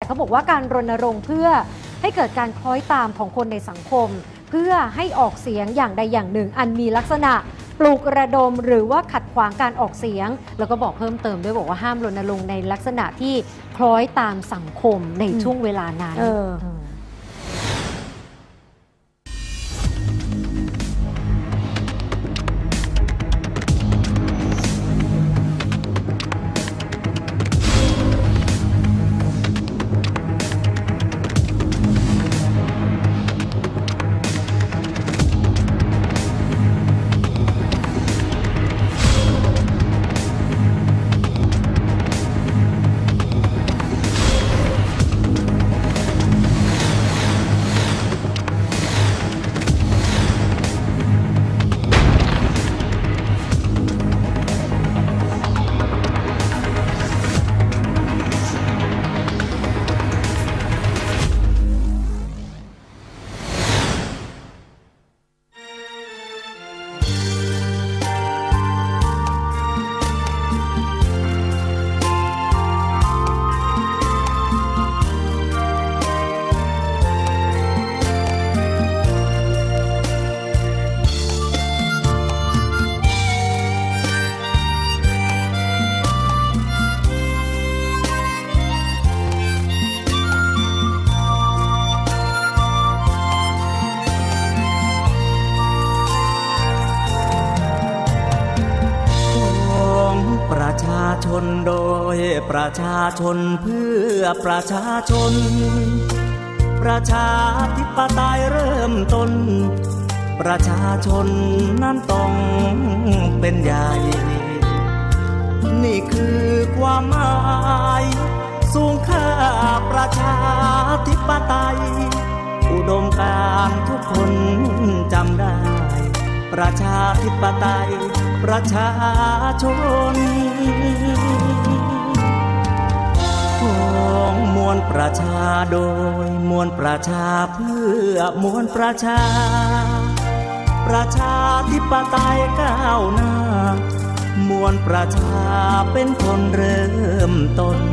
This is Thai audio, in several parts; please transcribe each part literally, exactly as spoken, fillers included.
เขาบอกว่าการรณรงค์เพื่อให้เกิดการคล้อยตามของคนในสังคมเพื่อให้ออกเสียงอย่างใดอย่างหนึ่งอันมีลักษณะปลุกระดมหรือว่าขัดขวางการออกเสียงแล้วก็บอกเพิ่มเติมด้วยบอกว่าห้ามรณรงค์ในลักษณะที่คล้อยตามสังคมในช่วงเวลานั้นชนโดยประชาชนเพื่อประชาชนประชาธิปไตยเริ่มต้นประชาชนนั้นต้องเป็นใหญ่นี่คือความหมายสูงค่าประชาธิปไตยอุดมการณ์ทุกคนจำได้ประชาธิปไตยประชาชนของมวลประชาโดยมวลประชาเพื่อมวลประชาประชาธิปไตยก้าวหน้ามวลประชาเป็นคนเริ่มต้น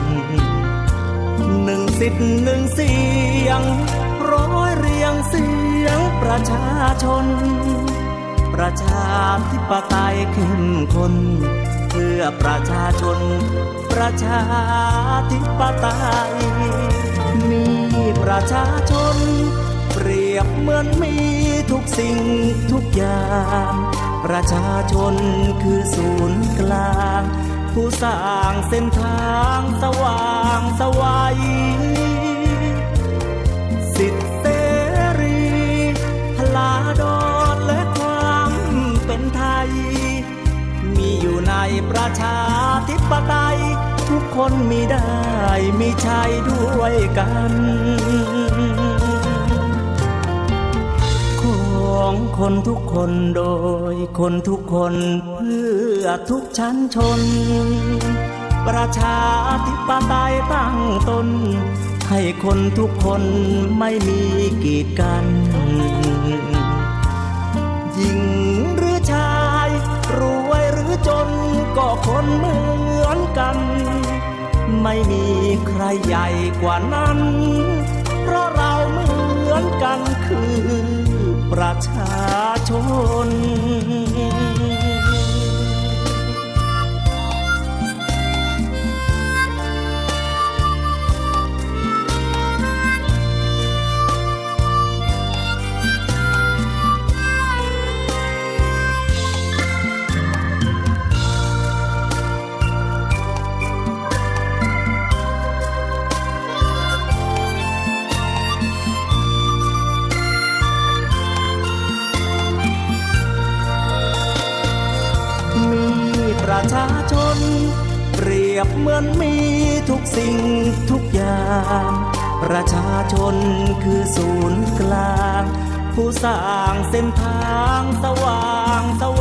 หนึ่งสิทธิ์หนึ่งเสียงร้อยเรียงเสียงประชาชนประชาธิปไตยเข้มข้นเพื่อประชาชนประชาธิปไตยมีประชาชนเปรียบเหมือนมีทุกสิ่งทุกอย่างประชาชนคือศูนย์กลางผู้สร้างเส้นทางสว่างไสวสิทธิเสรีพลาดลและความเป็นไทยมีอยู่ในประชาธิปไตยทุกคนมีได้มีใช้ด้วยกันของคนทุกคนโดยคนทุกคนเพื่อทุกชั้นชนประชาธิปไตยตั้งตนให้คนทุกคนไม่มีกีดกันหญิงหรือชายรวยหรือจนก็คนเหมือนกันไม่มีใครใหญ่กว่านั้นเพราะเราเหมือนกันคือประชาชนประชาชนเปรียบเหมือนมีทุกสิ่งทุกอย่างประชาชนคือศูนย์กลางผู้สร้างเส้นทางสว่างไสว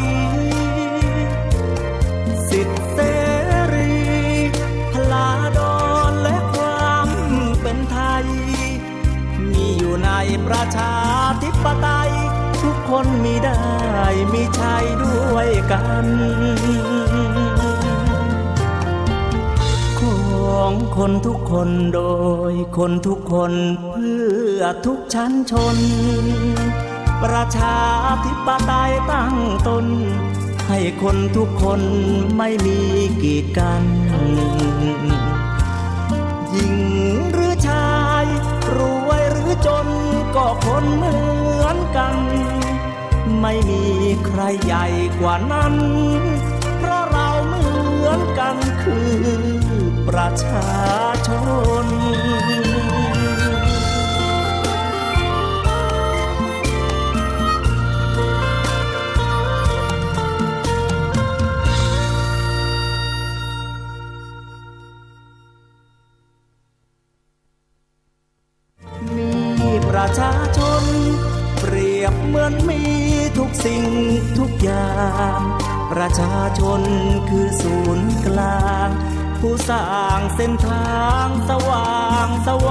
สิทธิเสรีพลาดลและความเป็นไทยมีอยู่ในประชาธิปไตยทุกคนมีได้มีใช้ด้วยกันของของคนทุกคนโดยคนทุกคนเพื่อทุกชั้นชนประชาธิปไตยตั้งตนให้คนทุกคนไม่มีกีดกันหญิงหรือชายรวยหรือจนก็คนเหมือนกันไม่มีใครใหญ่กว่านั้นเพราะเราเหมือนกันคือประชาชนประชาชนเปรียบเหมือนมีทุกสิ่งทุกอย่างประชาชนคือศูนย์กลางผู้สร้างเส้นทางสว่างไสว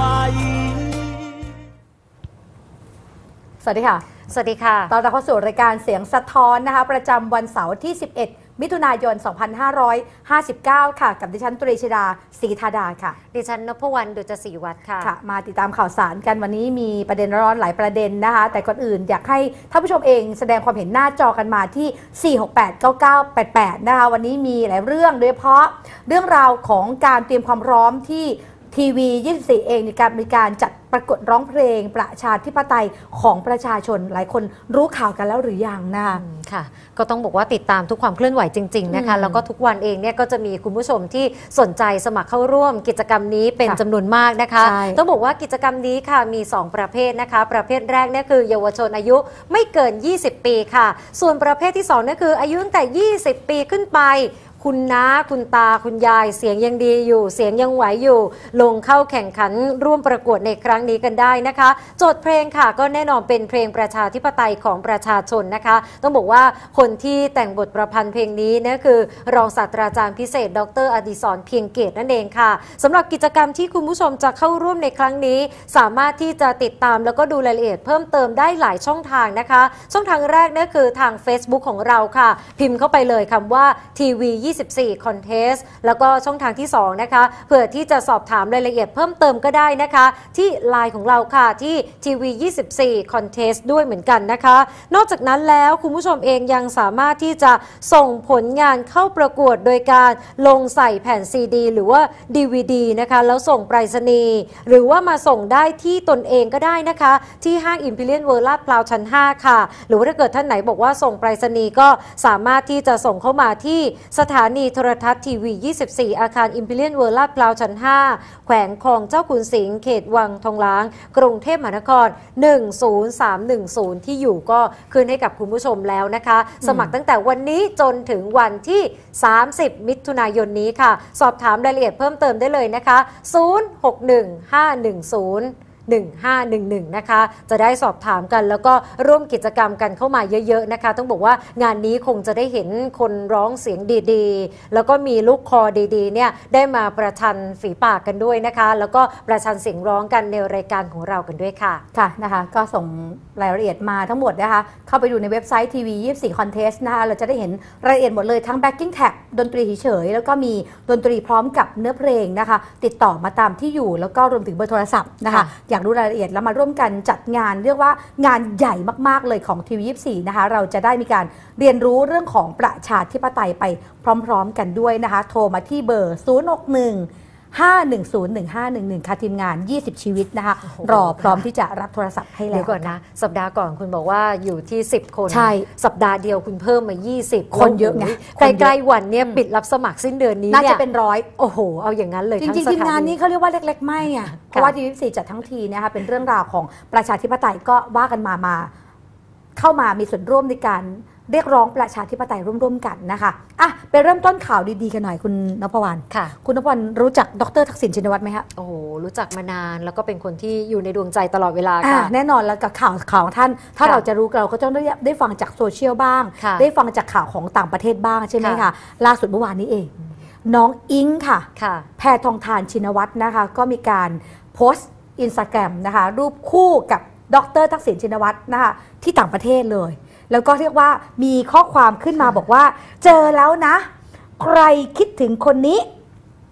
สวัสดีค่ะสวัสดีค่ะตอนรับเข้าสู่รายการเสียงสะท้อนนะคะประจำวันเสาร์ที่สิบเอ็ดมิถุนายนสองพันห้าร้อยห้าสิบเก้าค่ะกับดิฉันตรีชดาศรีธาดาค่ะดิฉันนพวรรณดุจศรีวัฒน์ค่ะค่ะมาติดตามข่าวสารกันวันนี้มีประเด็นร้อนหลายประเด็นนะคะแต่ก่อนอื่นอยากให้ท่านผู้ชมเองแสดงความเห็นหน้าจอกันมาที่สี่ หก แปด เก้า เก้า แปด แปดนะคะวันนี้มีหลายเรื่องโดยเฉพาะเรื่องราวของการเตรียมความพร้อมที่ทีวียี่สิบสี่เองในการมีการจัดประกวดร้องเพลงประชาธิปไตยของประชาชนหลายคนรู้ข่าวกันแล้วหรือยังนะคะค่ะก็ต้องบอกว่าติดตามทุกความเคลื่อนไหวจริงๆนะคะแล้วก็ทุกวันเองเนี่ยก็จะมีคุณผู้ชมที่สนใจสมัครเข้าร่วมกิจกรรมนี้เป็นจำนวนมากนะคะต้องบอกว่ากิจกรรมนี้ค่ะมีสองประเภทนะคะประเภทแรกเนี่ยคือเยาวชนอายุไม่เกินยี่สิบปีค่ะส่วนประเภทที่สองนี่คืออายุตั้งแต่ยี่สิบปีขึ้นไปคุณน้าคุณตาคุณยายเสียงยังดีอยู่เสียงยังไหวอยู่ลงเข้าแข่งขันร่วมประกวดในครั้งนี้กันได้นะคะโจทย์เพลงค่ะก็แน่นอนเป็นเพลงประชาธิปไตยของประชาชนนะคะต้องบอกว่าคนที่แต่งบทประพันธ์เพลงนี้นะคือรองศาสตราจารย์พิเศษดร.อดิศรเพียงเกตนั่นเองค่ะสำหรับกิจกรรมที่คุณผู้ชมจะเข้าร่วมในครั้งนี้สามารถที่จะติดตามแล้วก็ดูรายละเอียดเพิ่มเติมได้หลายช่องทางนะคะช่องทางแรกนั่นคือทาง Facebook ของเราค่ะพิมพ์เข้าไปเลยคำว่าทีวียี่สิบสี่Contest แล้วก็ช่องทางที่สองนะคะเผื่อที่จะสอบถามรายละเอียดเพิ่มเติมก็ได้นะคะที่ ไลน์ ของเราค่ะที่ทีวียี่สิบสี่ Contest ด้วยเหมือนกันนะคะนอกจากนั้นแล้วคุณผู้ชมเองยังสามารถที่จะส่งผลงานเข้าประกวดโดยการลงใส่แผ่นซีดีหรือว่า ดี วี ดี นะคะแล้วส่งไปรษณีย์หรือว่ามาส่งได้ที่ตนเองก็ได้นะคะที่ห้าง Imperial World ลาดพร้าวชั้นห้าค่ะหรือว่าถ้าเกิดท่านไหนบอกว่าส่งไปรษณีย์ก็สามารถที่จะส่งเข้ามาที่สถานีโทรทัศน์ทีวียี่สิบสี่อาคาร Imperial World ลาดพร้าวชั้นห้าแขวงคลองเจ้าขุนสิงห์เขตวังทองหลางกรุงเทพมหานครหนึ่ง ศูนย์ สาม หนึ่ง ศูนย์ที่อยู่ก็คืนให้กับคุณผู้ชมแล้วนะคะสมัครตั้งแต่วันนี้จนถึงวันที่สามสิบมิถุนายนนี้ค่ะสอบถามรายละเอียดเพิ่มเติมได้เลยนะคะศูนย์ หก หนึ่ง ห้า หนึ่ง ศูนย์หนึ่งห้าหนึ่งหนึ่งนะคะจะได้สอบถามกันแล้วก็ร่วมกิจกรรมกันเข้ามาเยอะๆนะคะต้องบอกว่างานนี้คงจะได้เห็นคนร้องเสียงดีๆแล้วก็มีลูกคอดีๆเนี่ยได้มาประชันฝีปากกันด้วยนะคะแล้วก็ประชันเสียงร้องกันในรายการของเรากันด้วยค่ะค่ะนะคะก็ส่งรายละเอียดมาทั้งหมดนะคะเข้าไปดูในเว็บไซต์ทีวียี่สิบสี่ Contest นะคะเราจะได้เห็นรายละเอียดหมดเลยทั้ง backing track ดนตรีเฉยๆแล้วก็มีดนตรีพร้อมกับเนื้อเพลงนะคะติดต่อมาตามที่อยู่แล้วก็รวมถึงเบอร์โทรศัพท์นะคะอยากรู้รายละเอียดแล้วมาร่วมกันจัดงานเรียกว่างานใหญ่มากๆเลยของทีวียี่สิบสี่นะคะเราจะได้มีการเรียนรู้เรื่องของประชาธิปไตยไปพร้อมๆกันด้วยนะคะโทรมาที่เบอร์ศูนย์ หก หนึ่ง ห้า หนึ่ง ศูนย์ หนึ่ง ห้า หนึ่ง หนึ่งค่ะทีมงานยี่สิบชีวิตนะคะรอพร้อมที่จะรับโทรศัพท์ให้แล้วเดี๋ยวก่อนนะสัปดาห์ก่อนคุณบอกว่าอยู่ที่สิบคนใช่สัปดาห์เดียวคุณเพิ่มมายี่สิบคนเยอะไงใกล้ๆวันเนี่ยปิดรับสมัครสิ้นเดือนนี้น่าจะเป็นร้อยโอ้โหเอาอย่างนั้นเลยจริงๆทีมงานนี้เขาเรียกว่าเล็กๆไม่อ่ะเพราะว่าทีวียี่สิบสี่จัดทั้งทีนะคะเป็นเรื่องราวของประชาธิปไตยก็ว่ากันมามาเข้ามามีส่วนร่วมในการเรียกร้องประชาธิปไตยร่วมๆกันนะคะอ่ะไปเริ่มต้นข่าวดีๆกันหน่อยคุณณพวรรณค่ะคุณณพวรรณรู้จักดร.ทักษิณชินวัตรไหมคะโอ้โหรู้จักมานานแล้วก็เป็นคนที่อยู่ในดวงใจตลอดเวลาค่ะแน่นอนแล้วกับข่าวข่าวของท่านถ้าเราจะรู้เราก็ต้องได้ได้ฟังจากโซเชียลบ้างได้ฟังจากข่าวของต่างประเทศบ้างใช่ไหมคะล่าสุดเมื่อวานนี้เองน้องอิงค่ะแพทองธารชินวัตรนะคะก็มีการโพสต์อินสตาแกรมนะคะรูปคู่กับดร.ทักษิณชินวัตรนะคะที่ต่างประเทศเลยแล้วก็เรียกว่ามีข้อความขึ้นมาบอกว่าเจอแล้วนะใครคิดถึงคนนี้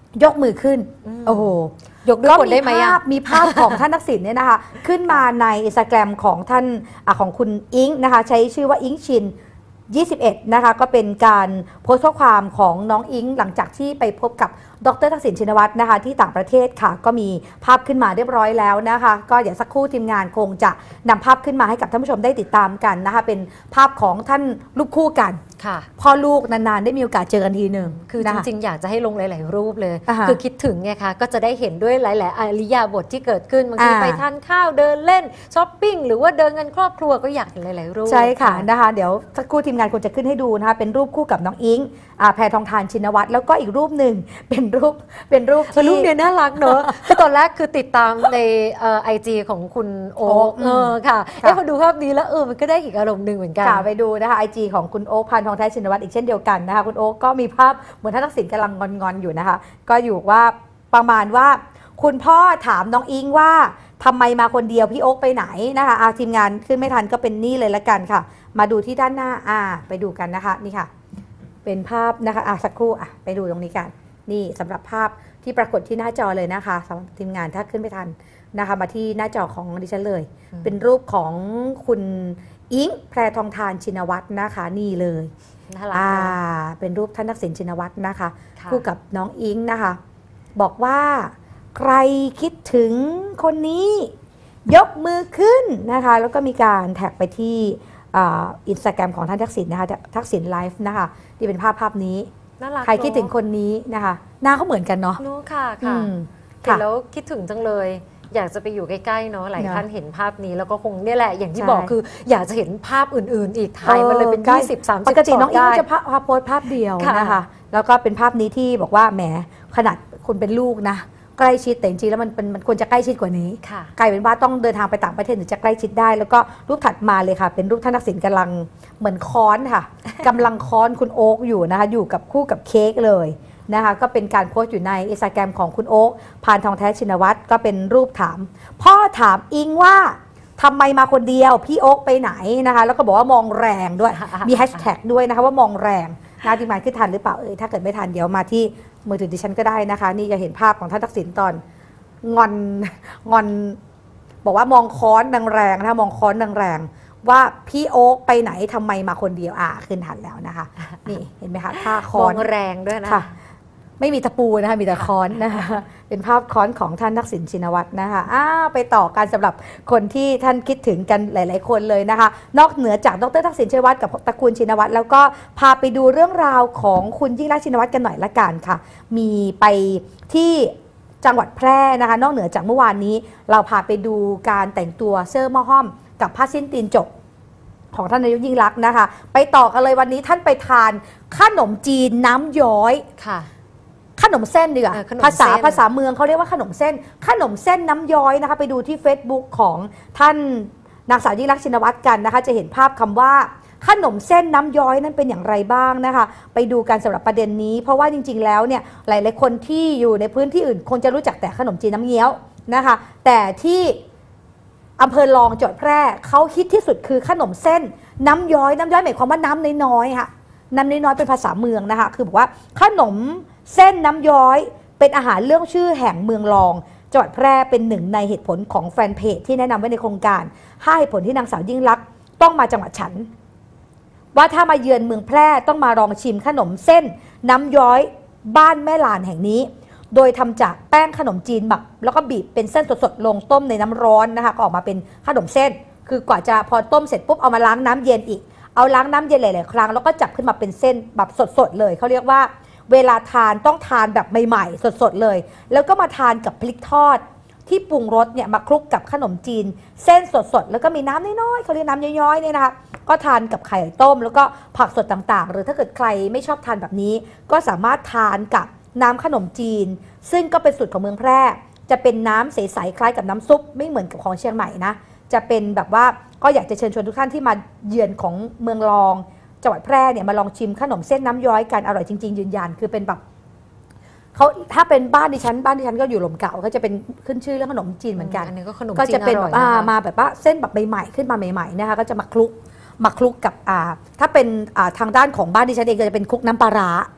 ยกมือขึ้นโอ้โหยกด้วยคนได้ไหมอ่ะมีภาพของท่านทักษิณเนี่ยนะคะขึ้นมาในอินสตาแกรมของท่านอของคุณอิงนะคะใช้ชื่อว่าอิงชินยี่สิบเอ็ดนะคะก็เป็นการโพสต์ข้อความของน้องอิงหลังจากที่ไปพบกับดรทักษิณชินวัตรนะคะที่ต่างประเทศค่ะก็มีภาพขึ้นมาเรียบร้อยแล้วนะคะก็เดี๋ยวสักครู่ทีมงานคงจะนำภาพขึ้นมาให้กับท่านผู้ชมได้ติดตามกันนะคะเป็นภาพของท่านลูกคู่กันพ่อลูกนานๆได้มีโอกาสเจอกันทีหนึ่งคือจริงๆอยากจะให้ลงหลายๆรูปเลยคือคิดถึงไงคะก็จะได้เห็นด้วยหลายๆอริยาบทที่เกิดขึ้นบางทีไปทานข้าวเดินเล่นช้อปปิ้งหรือว่าเดินกันครอบครัวก็อยากเห็นหลายๆรูปใช่ค่ะนะคะเดี๋ยวสักครู่ทีมงานคงจะขึ้นให้ดูนะคะเป็นรูปคู่กับน้องอิงแพรทองทานชินวัตรแล้วก็อีกรูปหนึ่งเป็นรูปเป็นรูปที่รูปเนี่ยน่ารักเนอะคือตอนแรกคือติดตามในไอจีของคุณโอ๊คเออค่ะเอ้พอดูภาพนี้แล้วเออมันก็ได้อีกอารมณ์หนึ่งเหมือนกันค่ะไปดูนะคะไอจีของคุณโอ๊คพานทองแท้ชินวัตรอีกเช่นเดียวกันนะคะคุณโอ๊คก็มีภาพเหมือนท่านทักษิณกำลังงอนๆอยู่นะคะก็อยู่ว่าประมาณว่าคุณพ่อถามน้องอิงว่าทำไมมาคนเดียวพี่โอ๊คไปไหนนะคะอาทีมงานขึ้นไม่ทันก็เป็นนี่เลยละกันค่ะมาดูที่ด้านหน้าอ่าไปดูกันนะคะนี่ค่ะเป็นภาพนะคะอ่ะสักครู่อ่ะไปดูตรงนี้กันนี่สำหรับภาพที่ปรากฏที่หน้าจอเลยนะคะสำหรับทีมงานถ้าขึ้นไม่ทันนะคะมาที่หน้าจอของดิฉันเลยเป็นรูปของคุณอิงแพรทองทานชินวัตรนะคะนี่เลยอ่าเป็นรูปท่านทักษิณชินวัตรนะคะคู่กับน้องอิงนะคะบอกว่าใครคิดถึงคนนี้ยกมือขึ้นนะคะแล้วก็มีการแท็กไปที่อินสตาแกรมของท่านทักษิณนะคะทักษิณไลฟ์นะคะที่เป็นภาพภาพนี้ใครคิดถึงคนนี้นะคะหน้าเขาเหมือนกันเนาะนู้ค่ะค่ะเห็นแล้วคิดถึงจังเลยอยากจะไปอยู่ใกล้ๆเนาะหลายท่านเห็นภาพนี้แล้วก็คงนี่แหละอย่างที่บอกคืออยากจะเห็นภาพอื่นๆอีกถ่ายมาเลยเป็นยี่สิบ สามสิบปกติน้องอิงจะภาพโพสภาพเดียวนะคะแล้วก็เป็นภาพนี้ที่บอกว่าแหมขนาดคนเป็นลูกนะใกล้ชิดแต่จริงๆแล้วมันมันควรจะใกล้ชิดกว่านี้กลายเป็นว่าต้องเดินทางไปต่างประเทศถึงจะใกล้ชิดได้แล้วก็รูปถัดมาเลยค่ะเป็นรูปท่านทักษิณกำลังเหมือนค้อนค่ะกำลังค้อนคุณโอ๊คอยู่นะคะอยู่กับคู่กับเค้กเลยนะคะก็เป็นการโพสต์อยู่ในอินสตาแกรมของคุณโอ๊คพานทองแท้ชินวัตรก็เป็นรูปถามพ่อถามอิงว่าทำไมมาคนเดียวพี่โอ๊คไปไหนนะคะแล้วก็บอกว่ามองแรงด้วยมีแฮชแท็กด้วยนะคะว่ามองแรงนะที่หมายคือทันหรือเปล่าเอ่ยถ้าเกิดไม่ทันเดี๋ยวมาที่มือถือดิฉันก็ได้นะคะนี่จะเห็นภาพของท่านทักษิณตอนงอนงอนบอกว่ามองค้อนแรงๆนะคะมองค้อนแรงๆว่าพี่โอ๊คไปไหนทำไมมาคนเดียวอ่าขึ้นทันแล้วนะคะนี่เห็นไหมคะท่าค้อนแรงด้วยนะไม่มีตะปูนะคะมีแต่ค้อนนะคะเป็นภาพค้อนของท่านทักษิณชินวัตรนะคะอ้าไปต่อกันสำหรับคนที่ท่านคิดถึงกันหลายๆคนเลยนะคะนอกเหนือจากดรทักษิณชินวัตรกับตระกูลชินวัตรแล้วก็พาไปดูเรื่องราวของคุณยิ่งรักษณ์ชินวัตรกันหน่อยละกันค่ะมีไปที่จังหวัดแพร่นะคะนอกเหนือจากเมื่อวานนี้เราพาไปดูการแต่งตัวเสื้อมอห้อมกับผ้าสิ้นตีนจกของท่านนายกยิ่งรักษณ์นะคะไปต่อกันเลยวันนี้ท่านไปทานขนมจีนน้ำย้อยค่ะขนมเส้นดีกว่าภาษาภาษาเมืองเขาเรียกว่าขนมเส้นขนมเส้นน้ำย้อยนะคะไปดูที่ Facebook ของท่านนางสาวยิ่งรักษณ์ชินวัตรกันนะคะจะเห็นภาพคำว่าขนมเส้นน้ำย้อยนั้นเป็นอย่างไรบ้างนะคะไปดูกันสำหรับประเด็นนี้เพราะว่าจริงๆแล้วเนี่ยหลายๆคนที่อยู่ในพื้นที่อื่นคงจะรู้จักแต่ขนมจีนน้ำเงี้ยวนะคะแต่ที่อำเภอรองจังหวัดแพร่เขาฮิตที่สุดคือขนมเส้นน้ำย้อยน้ำย้อยหมายความว่าน้ำน้อยๆค่ะน้ำน้อยๆเป็นภาษาเมืองนะคะคือบอกว่าขนมเส้นน้ำย้อยเป็นอาหารเรื่องชื่อแห่งเมืองรองจังหวัดแพร่เป็นหนึ่งในเหตุผลของแฟนเพจที่แนะนำไว้ในโครงการห้าเหตุผลที่นางสาวยิ่งลักษณ์ต้องมาจังหวัดฉันว่าถ้ามาเยือนเมืองแพร่ต้องมาลองชิมขนมเส้นน้ำย้อยบ้านแม่ลานแห่งนี้โดยทำจากแป้งขนมจีนหมักแล้วก็บีบเป็นเส้นสดๆลงต้มในน้ำร้อนนะคะก็ออกมาเป็นขนมเส้นคือกว่าจะพอต้มเสร็จปุ๊บเอามาล้างน้ำเย็นอีกเอาล้างน้ำเย็นหลายๆครั้งแล้วก็จับขึ้นมาเป็นเส้นแบบสดๆเลยเขาเรียกว่าเวลาทานต้องทานแบบใหม่ๆสดๆเลยแล้วก็มาทานกับพริกทอดที่ปรุงรสเนี่ยมาคลุกกับขนมจีนเส้นสดๆแล้วก็มีน้ำน้อยๆเขาเรียกน้ำย้อยๆเนี่ยนะคะก็ทานกับไข่ต้มแล้วก็ผักสดต่างๆหรือถ้าเกิดใครไม่ชอบทานแบบนี้ก็สามารถทานกับน้ำขนมจีนซึ่งก็เป็นสูตรของเมืองแพร่จะเป็นน้ำใสๆคล้ายกับน้ำซุปไม่เหมือนกับของเชียงใหม่นะจะเป็นแบบว่าก็อยากจะเชิญชวนทุกท่านที่มาเยือนของเมืองรองจังหวัดแพร่เนี่ยมาลองชิมขนมเส้นน้ำย้อยกันอร่อยจริงๆยืนยันคือเป็นแบบเขาถ้าเป็นบ้านดิฉันบ้านดิฉันก็อยู่หล่มเก่าก็จะเป็นขึ้นชื่อเรื่องขนมจีนเหมือนกันอันนี้ก็ขนมจีนก็จะเป็นอร่แบอยบอ่ามาแบบว่าเส้นแบบใหม่ๆขึ้นมาใหม่ๆนะคะก็จะมาคลุกมาคลุกกับอ่าถ้าเป็นอ่าทางด้านของบ้านดิฉันเองก็จะเป็นคลุกน้ำปลาร้า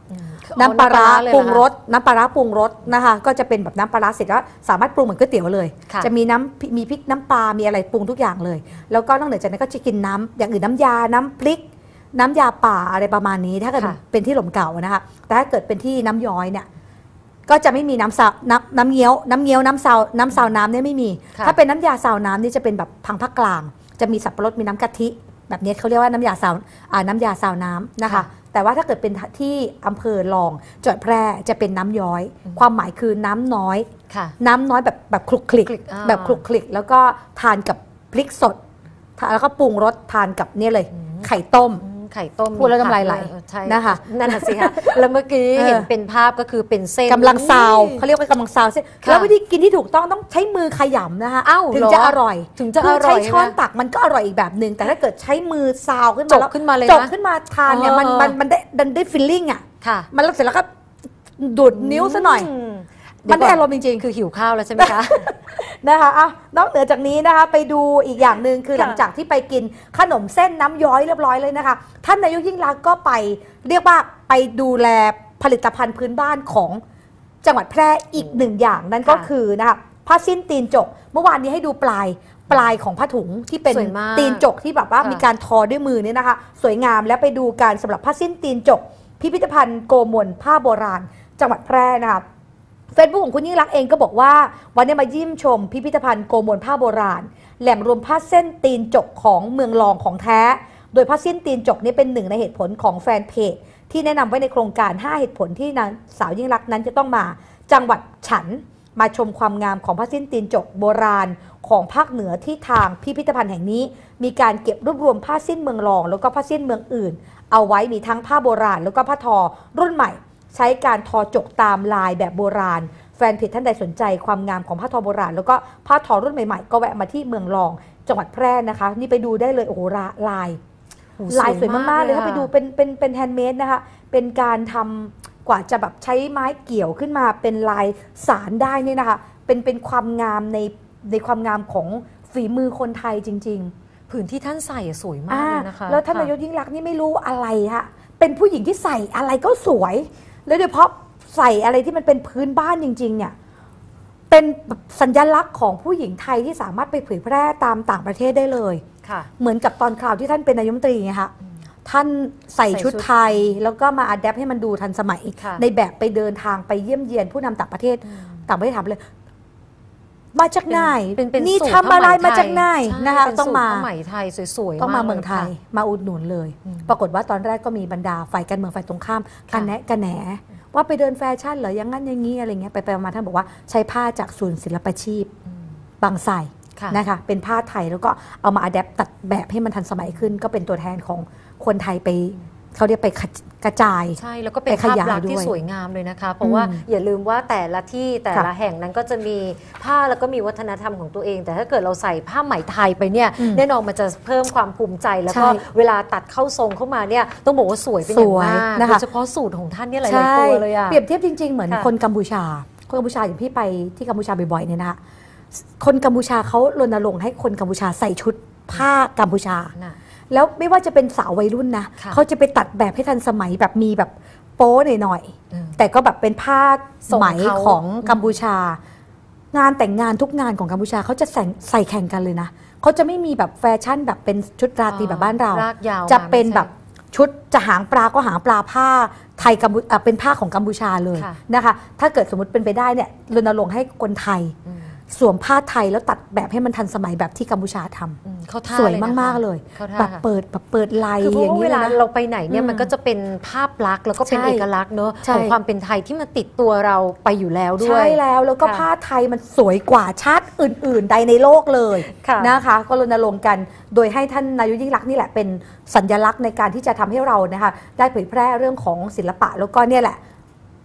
น้ำปลาร้าน้ำปลาร้าเลยปรุงเหรอคะรสน้ำปลาร้าปรุงรสนะคะก็จะเป็นแบบน้ำปลาร้าเสร็จแล้วสามารถปรุงเหมือนก๋วยเตี๋ยวเลยค่ะจะมีน้ำมีพริกน้ำปลา มีอะไรปรุงทุกอย่างเลย แล้วก็นอกเหนือจากนั้นก็จะกินน้ำอย่างอื่นน้ำยาน้ำพริก น้ำยาป่าอะไรประมาณนี้ถ้าเกิดค่ะเป็นที่หล่มเก่านะคะแต่ถ้าเกิดเป็นที่น้ำย้อยเนี่ยก็จะไม่มีน้ำซาวน้ำน้ำเงี้ยวน้ำเงี้ยวน้ำซาวน้ำซาวน้ำเนี่ยไม่มีค่ะถ้าเป็นน้ำยาซาวน้ำนี่จะเป็นแบบทางภาคกลาง จะมีสับปะรดมีน้ำกะทิ แบบนี้เขาเรียกว่าน้ำยาซาวอ่าน้ำยาซาวน้ำนะคะค่ะแต่ว่าถ้าเกิดเป็นที่อำเภอรองจังหวัดแพร่จะเป็นน้ำย้อย ความหมายคือน้ำน้อยค่ะน้ำน้อยแบบแบบคลุกคลิกคลิกอ่าแบบคลุกคลิก แล้วก็ทานกับพริกสดทานแล้วก็ปรุงรสทานกับเนี่ยเลย ไข่ต้มอืมไข่ต้มพูดแล้วน้ำลายไหลเออใช่นะคะนั่นน่ะสิคะแล้วเมื่อกี้เออเห็นเป็นภาพก็คือเป็นเส้นกำลังซาวเขาเรียกว่ากำลังซาวเส้นค่ะแล้ววิธีกินที่ถูกต้องต้องใช้มือขยำนะคะอ้าวถึงเหรอจะอร่อยถึงจะคือร่อยใช้ช้อนใช่ไหมตักมันก็อร่อยอีกแบบหนึ่งแต่ถ้าเกิดใช้มือซาวขึ้นจมาก แล้วขึ้นมาเลยจนะกขึ้นมาทานเนี่ยมันเออมันมันได้มันได้ฟีลลิ่งอ่ะค่ะมันแล้วเสร็จแล้วก็ดูดนิ้วซะหน่อยมมันได้เยวก่อารมณ์จริงๆคือหิวข้าวแล้วใช่ไหมคะนะคะอ่ะนอกเหนือจากนี้นะคะไปดูอีกอย่างหนึ่งคือค่ะหลังจากที่ไปกินขนมเส้นน้ำย้อยเรียบร้อยเลยนะคะท่านนายกยิ่งรักษณ์ก็ไปเรียกว่าไปดูแลผลิตภัณฑ์พื้นบ้านของจังหวัดแพร่อีกหนึ่งอย่างนั่นก็ค่ะคือนะคะผ้าสิ้นตีนจก เมื่อวานนี้ให้ดูปลายปลายของผ้าถุงที่เป็นสวยมากตีนจกที่แบบว่าค่ะมีการทอด้วยมือเนี่ยนะคะ สวยงามและไปดูการสำหรับผ้าสิ้นตีนจก พิพิธภัณฑ์โกมลผ้าโบราณ จังหวัดแพร่นะคะเฟซบุ๊กของคุณยิ่งรักษณ์เองก็บอกว่าวันนี้มาเยี่ยมชมพิพิธภัณฑ์โกมลผ้าโบราณ แหล่งรวมผ้าเส้นตีนจกของเมืองรองของแท้ โดยผ้าสิ้นตีนจกนี่เป็นหนึ่งในเหตุผลของแฟนเพจที่แนะนำไว้ในโครงการห้าเหตุผลที่นางสาวยิ่งรักษณ์นั้นจะต้องมาจังหวัดฉันมาชมความงามของผ้าสิ้นตีนจกโบราณของภาคเหนือที่ทางพิพิธภัณฑ์แห่งนี้ มีการเก็บรวบรวมผ้าสิ้นเมืองรองแล้วก็ผ้าสิ้นเมืองอื่น เอาไว้มีทั้งผ้าโบราณแล้วก็ผ้าทอรุ่นใหม่ ใช้การทอจกตามลายแบบโบราณ แฟนเพจท่านใดสนใจความงามของผ้าทอโบราณแล้วก็ผ้าทอรุ่นใหม่ๆ ก็แวะมาที่เมืองรองจังหวัดแพร่นะคะ นี่ไปดูได้เลยโอ้โหลายโอ้ลายสวยมากๆเลยถ้าค่ะไปดูเป็นเป็นเป็นแฮนด์เมดนะคะเป็นการทำกว่าจะแบบใช้ไม้เกี่ยวขึ้นมาเป็นลายสารได้เนี่ยนะคะเป็นเป็นความงามในในความงามของฝีมือคนไทยจริง ๆผืนที่ท่านใส่อะสวยมากเลยนะคะแล้วท่านนายกยิ่งรักษณ์นี่ไม่รู้อะไรฮะเป็นผู้หญิงที่ใส่อะไรก็สวย แล้วโดยเฉพาะใส่อะไรที่มันเป็นพื้นบ้านจริงๆเนี่ยเป็นสัญลักษณ์ของผู้หญิงไทยที่สามารถไปเผยแพร่ตามต่างประเทศได้เลยค่ะเหมือนกับตอนคราวที่ท่านเป็นนายกรัฐมนตรีไงคะท่านใส่ใส่ชุชุดดไทยแล้วก็มาอัดแอปให้มันดูทันสมัยค่ะในแบบไปเดินทางไปเยี่ยมเยียนผู้นำต่างประเทศต่างประเทศถามเลย มาจากไหนเป็นเป็นนี่สูตรทำอะไรผ้าไหมมาจากไหนไทยนะคะเป็นต้องสูตรมาผ้าไหมไทยสวยๆต้องมาลเมืองไทยค่ะมาอุดหนุนเลยอืมปรากฏว่าตอนแรกก็มีบรรดาฝ่ายการเมืองฝ่ายตรงข้ามค่ะกันแนะกันแหนว่าไปเดินแฟชั่นเหรอยังงั้นอย่างนี้อะไรเงี้ยไปไปมาท่านบอกว่าใช้ผ้าจากศูนย์ศิลปาชีพอืมบางไทรค่ะนะคะเป็นผ้าไทยแล้วก็เอามาอัดแอปตัดแบบให้มันทันสมัยขึ้น ก็เป็นตัวแทนของคนไทยไปเขาเรียกไปกระจายใช่แล้วก็เป็นไปขภาพยายลักษณ์ที่ด้วยสวยงามเลยนะคะ เพราะว่าอืมอย่าลืมว่าแต่ละที่แต่ละค่ะแห่งนั้นก็จะมีผ้าแล้วก็มีวัฒนธรรมของตัวเอง แต่ถ้าเกิดเราใส่ผ้าไหมไทยไปเนี่ยอืมแน่นอนมันจะเพิ่มความภูมิใจแล้วก็ใช่เวลาตัดเข้าทรงเข้ามาเนี่ยต้องบอกว่าสวยเป็นอย่างมากสวยนะคะโดยเฉพาะสูตรของท่านเนี่ยหลายๆตัวเลยอะเปรียบเทียบจริง ๆ เหมือนค่ะคนกัมพูชา คนกัมพูชาอย่างพี่ไปที่กัมพูชาบ่อยๆเนี่ยนะคะคนกัมพูชาเขารณรงค์ให้คนกัมพูชาใส่ชุดผ้ากัมพูชาน่ะแล้วไม่ว่าจะเป็นสาววัยรุ่นนะค่ะเขาจะไปตัดแบบให้ทันสมัยแบบมีแบบโป๊หน่อยอืมๆแต่ก็แบบเป็นผ้าทรงไหมเขาของกัมพูชา งานแต่งงานทุกงานของกัมพูชาเขาจะใส่ใส่แข่งกันเลยนะเขาจะไม่มีแบบแฟชั่นแบบเป็นชุดราตรีแบบบ้านเรารากยาวจะมาเป็นไม่ใช่แบบชุดจะหางปลาก็หางปลาผ้าไทยกัมพูอ่ะเป็นผ้าของกัมพูชาเลยค่ะนะคะ ถ้าเกิดสมมติเป็นไปได้เนี่ยรณรงค์ให้คนไทยอืมสวมผ้าไทยแล้วตัดแบบให้มันทันสมัยแบบที่กัมพูชาทำอืมเข้าท่าสวยเลยนะคะมากๆเลยเข้าท่าแบบค่ะเปิดแบบเปิดลายคือเพอราะย่างว่านี้เวเลลายนะเราไปไหนเนี่ยอืมมันก็จะเป็นภาพลักษณ์แล้วก็เป็นใช่เอกลักษณ์เนอะใช่ของความเป็นไทยที่มันติดตัวเราไปอยู่แล้วด้วยใช่แล้วแล้วก็ค่ะผ้าไทยมันสวยกว่าชาติอื่น ๆ ใดในโลกเลยค่ะนะคะก็รณรงค์กันโดยให้ท่านนายกยิ่งรักษณ์นี่แหละเป็นสัญลักษณ์ในการที่จะทำให้เรานะคะได้เผยแพร่เรื่องของศิลปะแล้วก็เนี่ยแหละ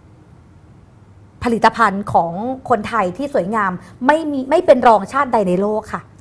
ผลิตภัณฑ์ของคนไทยที่สวยงามไม่มีไม่เป็นรองชาติใดในโลกค่ะ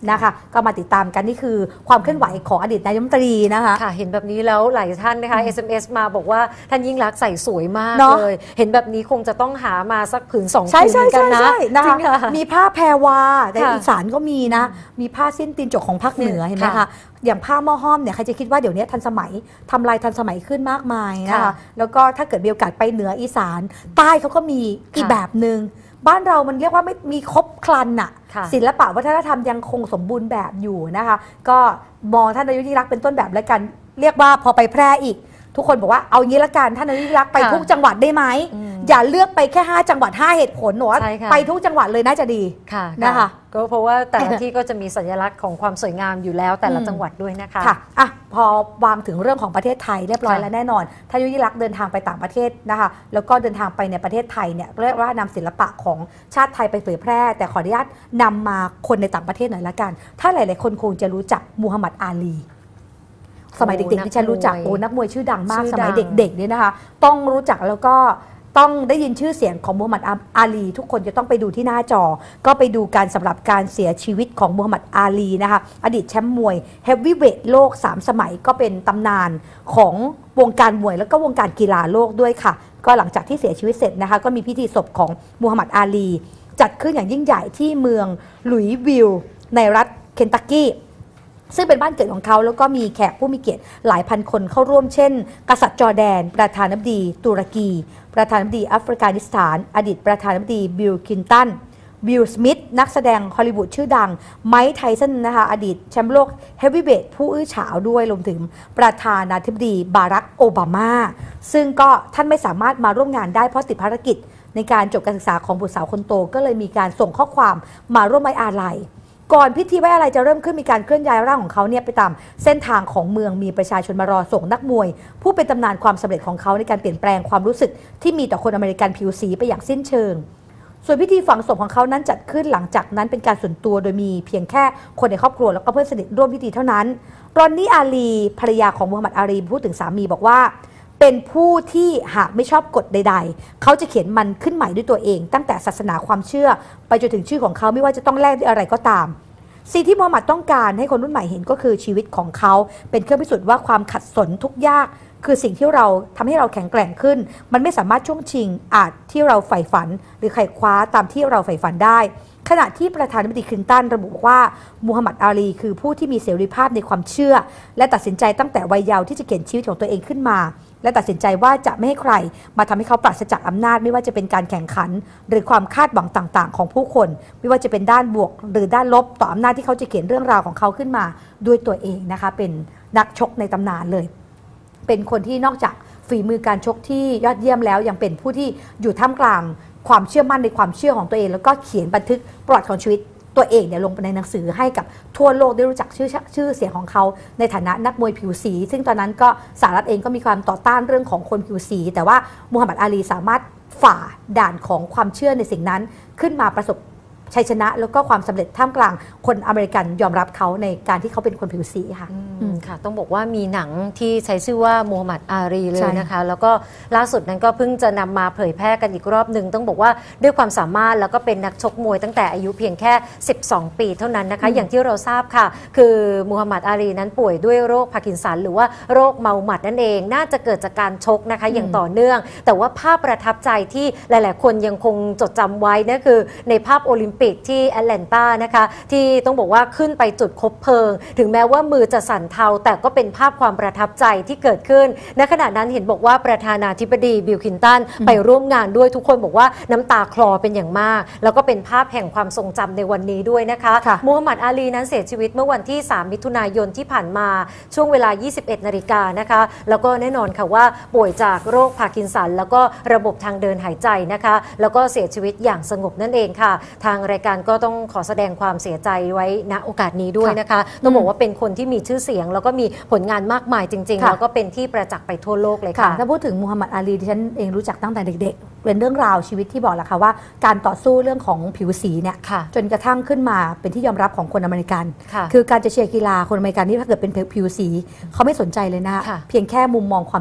นะคะก็มาติดตามกันนี่คือความเคลื่อนไหวของอดีตนายกรัฐมนตรีนะคะค่ะเห็นแบบนี้แล้วหลายท่านนะคะ เอส เอ็ม เอส มาบอกว่าท่านยิ่งรักษณ์ใส่สวยมากเลยเห็นแบบนี้คงจะต้องหามาสักผืนสองผืนกันนะนะคะมีผ้าแพรวาในอีสานก็มีนะมีผ้าสิ้นตีนจกของภาคเหนือเห็นไหมคะอย่างผ้าหม้อห้อมเนี่ยใครจะคิดว่าเดี๋ยวนี้ทันสมัยทำลายทันสมัยขึ้นมากมายนะคะแล้วก็ถ้าเกิดมีโอกาสไปเหนืออีสานใต้เขาก็มีอีกแบบหนึ่งบ้านเรามันเรียกว่าไม่มีครบครันอะศิลปะวัฒนธรรมยังคงสมบูรณ์แบบอยู่นะคะก็มองท่านนายกยิ่งรักษณ์เป็นต้นแบบแล้วกันเรียกว่าพอไปแพร่อีกทุกคนบอกว่าเอางี้ละกันท่านนายกยิ่งรักษณ์ไปทุกจังหวัดได้ไหมอย่าเลือกไปแค่ห้าจังหวัดห้าเหตุผลหนูว่าไปทุกจังหวัดเลยน่าจะดีนะคะก็เพราะว่าแต่ละที่ก็จะมีสัญลักษณ์ของความสวยงามอยู่แล้วแต่ละจังหวัดด้วยนะคะค่ะอ่ะพอวางถึงเรื่องของประเทศไทยเรียบร้อยแล้วแน่นอนท่านนายกยิ่งรักษณ์เดินทางไปต่างประเทศนะคะแล้วก็เดินทางไปในประเทศไทยเนี่ยเรียกว่านำศิลปะของชาติไทยไปเผยแพร่แต่ขออนุญาตนำมาคนในต่างประเทศหน่อยละกันถ้าหลายๆคนคงจะรู้จักมูฮัมหมัดอาลีสมัยเด็กๆที่ฉันรู้จักโอ้นักมวยชื่อดังมากสมัยเด็กๆเนี่ยนะคะต้องรู้จักแล้วก็ต้องได้ยินชื่อเสียงของมูฮัมหมัดอาลีทุกคนจะต้องไปดูที่หน้าจอก็ไปดูการสำหรับการเสียชีวิตของมูฮัมหมัดอาลีนะคะอดีตแชมป์มวยเฮฟวีเวทโลกสามสมัยก็เป็นตำนานของวงการมวยแล้วก็วงการกีฬาโลกด้วยค่ะก็หลังจากที่เสียชีวิตเสร็จนะคะก็มีพิธีศพของมูฮัมหมัดอาลีจัดขึ้นอย่างยิ่งใหญ่ที่เมืองหลุยส์วิลล์ในรัฐเคนตักกี้ซึ่งเป็นบ้านเกิดของเขาแล้วก็มีแขกผู้มีเกียรติหลายพันคนเข้าร่วมเช่นกษัตริย์จอร์แดนประธานาธิบดีตุรกีประธานาธิบดีอัฟริกานิสถานอดีตประธานาธิบดีบิลคลินตันบิลสมิธนักแสดงฮอลลีวูดชื่อดังไมค์ไทสันนะคะอดีตแชมป์โลกเฮฟวีเวทผู้อื้อฉาวด้วยรวมถึงประธานาธิบดีบารักโอบามาซึ่งก็ท่านไม่สามารถมาร่วมงานได้เพราะติดภารกิจในการจบการศึกษาของบุตรสาวคนโตก็เลยมีการส่งข้อความมาร่วมไว้อาลัยก่อนพิธีไว้อะไรจะเริ่มขึ้นมีการเคลื่อนย้ายร่างของเขาเนี่ยไปตามเส้นทางของเมืองมีประชาชนมารอส่งนักมวยผู้เป็นตำนานความสำเร็จของเขาในการเปลี่ยนแปลงความรู้สึกที่มีต่อคนอเมริกันผิวสีไปอย่างสิ้นเชิงส่วนพิธีฝังศพของเขานั้นจัดขึ้นหลังจากนั้นเป็นการส่วนตัวโดยมีเพียงแค่คนในครอบครัวแล้วก็เพื่อนสนิทร่วมพิธีเท่านั้นรอนนี่อาลีภรรยาของมูฮัมหมัดอาลีพูดถึงสามีบอกว่าเป็นผู้ที่หากไม่ชอบกฎใดๆเขาจะเขียนมันขึ้นใหม่ด้วยตัวเองตั้งแต่ศาสนาความเชื่อไปจนถึงชื่อของเขาไม่ว่าจะต้องแลกด้วยอะไรก็ตามสิ่งที่มูฮัมหมัดต้องการให้คนรุ่นใหม่เห็นก็คือชีวิตของเขาเป็นเครื่องพิสูจน์ว่าความขัดสนทุกยากคือสิ่งที่เราทำให้เราแข็งแกร่งขึ้นมันไม่สามารถช่วงชิงอาจที่เราใฝ่ฝันหรือไขว่คว้าตามที่เราใฝ่ฝันได้ขณะที่ประธานาธิบดีคลินตันระบุว่ามูฮัมหมัดอาลีคือผู้ที่มีเสรีภาพในความเชื่อและตัดสินใจตั้งแต่วัยเยาว์ที่จะเขียนชีวิตของตัวเองขึ้นมาและตัดสินใจว่าจะไม่ให้ใครมาทำให้เขาปราศจากอำนาจไม่ว่าจะเป็นการแข่งขันหรือความคาดหวังต่างๆของผู้คนไม่ว่าจะเป็นด้านบวกหรือด้านลบต่ออำนาจที่เขาจะเขียนเรื่องราวของเขาขึ้นมาด้วยตัวเองนะคะเป็นนักชกในตำนานเลยเป็นคนที่นอกจากฝีมือการชกที่ยอดเยี่ยมแล้วยังเป็นผู้ที่อยู่ท่ามกลางความเชื่อมั่นในความเชื่อของตัวเองแล้วก็เขียนบันทึกประวัติของชีวิตตัวเองเนี่ยลงไปในหนังสือให้กับทั่วโลกได้รู้จักชื่อชื่อเสียงของเขาในฐานะนักมวยผิวสีซึ่งตอนนั้นก็สหรัฐเองก็มีความต่อต้านเรื่องของคนผิวสีแต่ว่ามูฮัมหมัดอาลีสามารถฝ่าด่านของความเชื่อในสิ่งนั้นขึ้นมาประสบชัยชนะแล้วก็ความสำเร็จท่ามกลางคนอเมริกันยอมรับเขาในการที่เขาเป็นคนผิวสีค่ะค่ะต้องบอกว่ามีหนังที่ใช้ชื่อว่ามูฮัมหมัดอาลีเลยนะคะแล้วก็ล่าสุดนั้นก็เพิ่งจะนำมาเผยแพร่กันอีกรอบหนึ่งต้องบอกว่าด้วยความสามารถแล้วก็เป็นนักชกมวยตั้งแต่อายุเพียงแค่สิบสองปีเท่านั้นนะคะอย่างที่เราทราบค่ะคือมูฮัมหมัดอาลีนั้นป่วยด้วยโรคพาร์กินสันหรือว่าโรคเมาหมัดนั่นเองน่าจะเกิดจากการชกนะคะอย่างต่อเนื่องแต่ว่าภาพประทับใจที่หลายๆคนยังคงจดจำไว้นั่นคือในภาพโอลิมปิกที่แอตแลนตานะคะที่ต้องบอกว่าขึ้นไปจุดคบเพลิงถึงแม้ว่ามือจะสั่นเทาแต่ก็เป็นภาพความประทับใจที่เกิดขึ้นในขณะนั้นเห็นบอกว่าประธานาธิบดีบิลคลินตันไปร่วมงานด้วยทุกคนบอกว่าน้ำตาคลอเป็นอย่างมากแล้วก็เป็นภาพแห่งความทรงจำในวันนี้ด้วยนะคะมูฮัมหมัดอาลีนั้นเสียชีวิตเมื่อวันที่สามมิถุนายนที่ผ่านมาช่วงเวลายี่สิบเอ็ดนาฬิกานะคะแล้วก็แน่นอนค่ะว่าป่วยจากโรคพาร์กินสันแล้วก็ระบบทางเดินหายใจนะคะแล้วก็เสียชีวิตอย่างสงบนั่นเองค่ะทางรายการก็ต้องขอแสดงความเสียใจไว้ณโอกาสนี้ด้วยนะคะต้องบอกว่าเป็นคนที่มีชื่อเสียงแล้วก็มีผลงานมากมายจริงๆแล้วก็เป็นที่ประจักษ์ไปทั่วโลกเลยค่ะถ้าพูดถึงมูฮัมหมัดอาลีที่ฉันเองรู้จักตั้งแต่เด็กๆเป็นเรื่องราวชีวิตที่บอกแล้วค่ะว่าการต่อสู้เรื่องของผิวสีเนี่ยจนกระทั่งขึ้นมาเป็นที่ยอมรับของคนอเมริกันคือการจะเชียร์กีฬาคนอเมริกันนี่ถ้าเกิดเป็นผิวสีเขาไม่สนใจเลยนะเพียงแค่มุมมองความคิด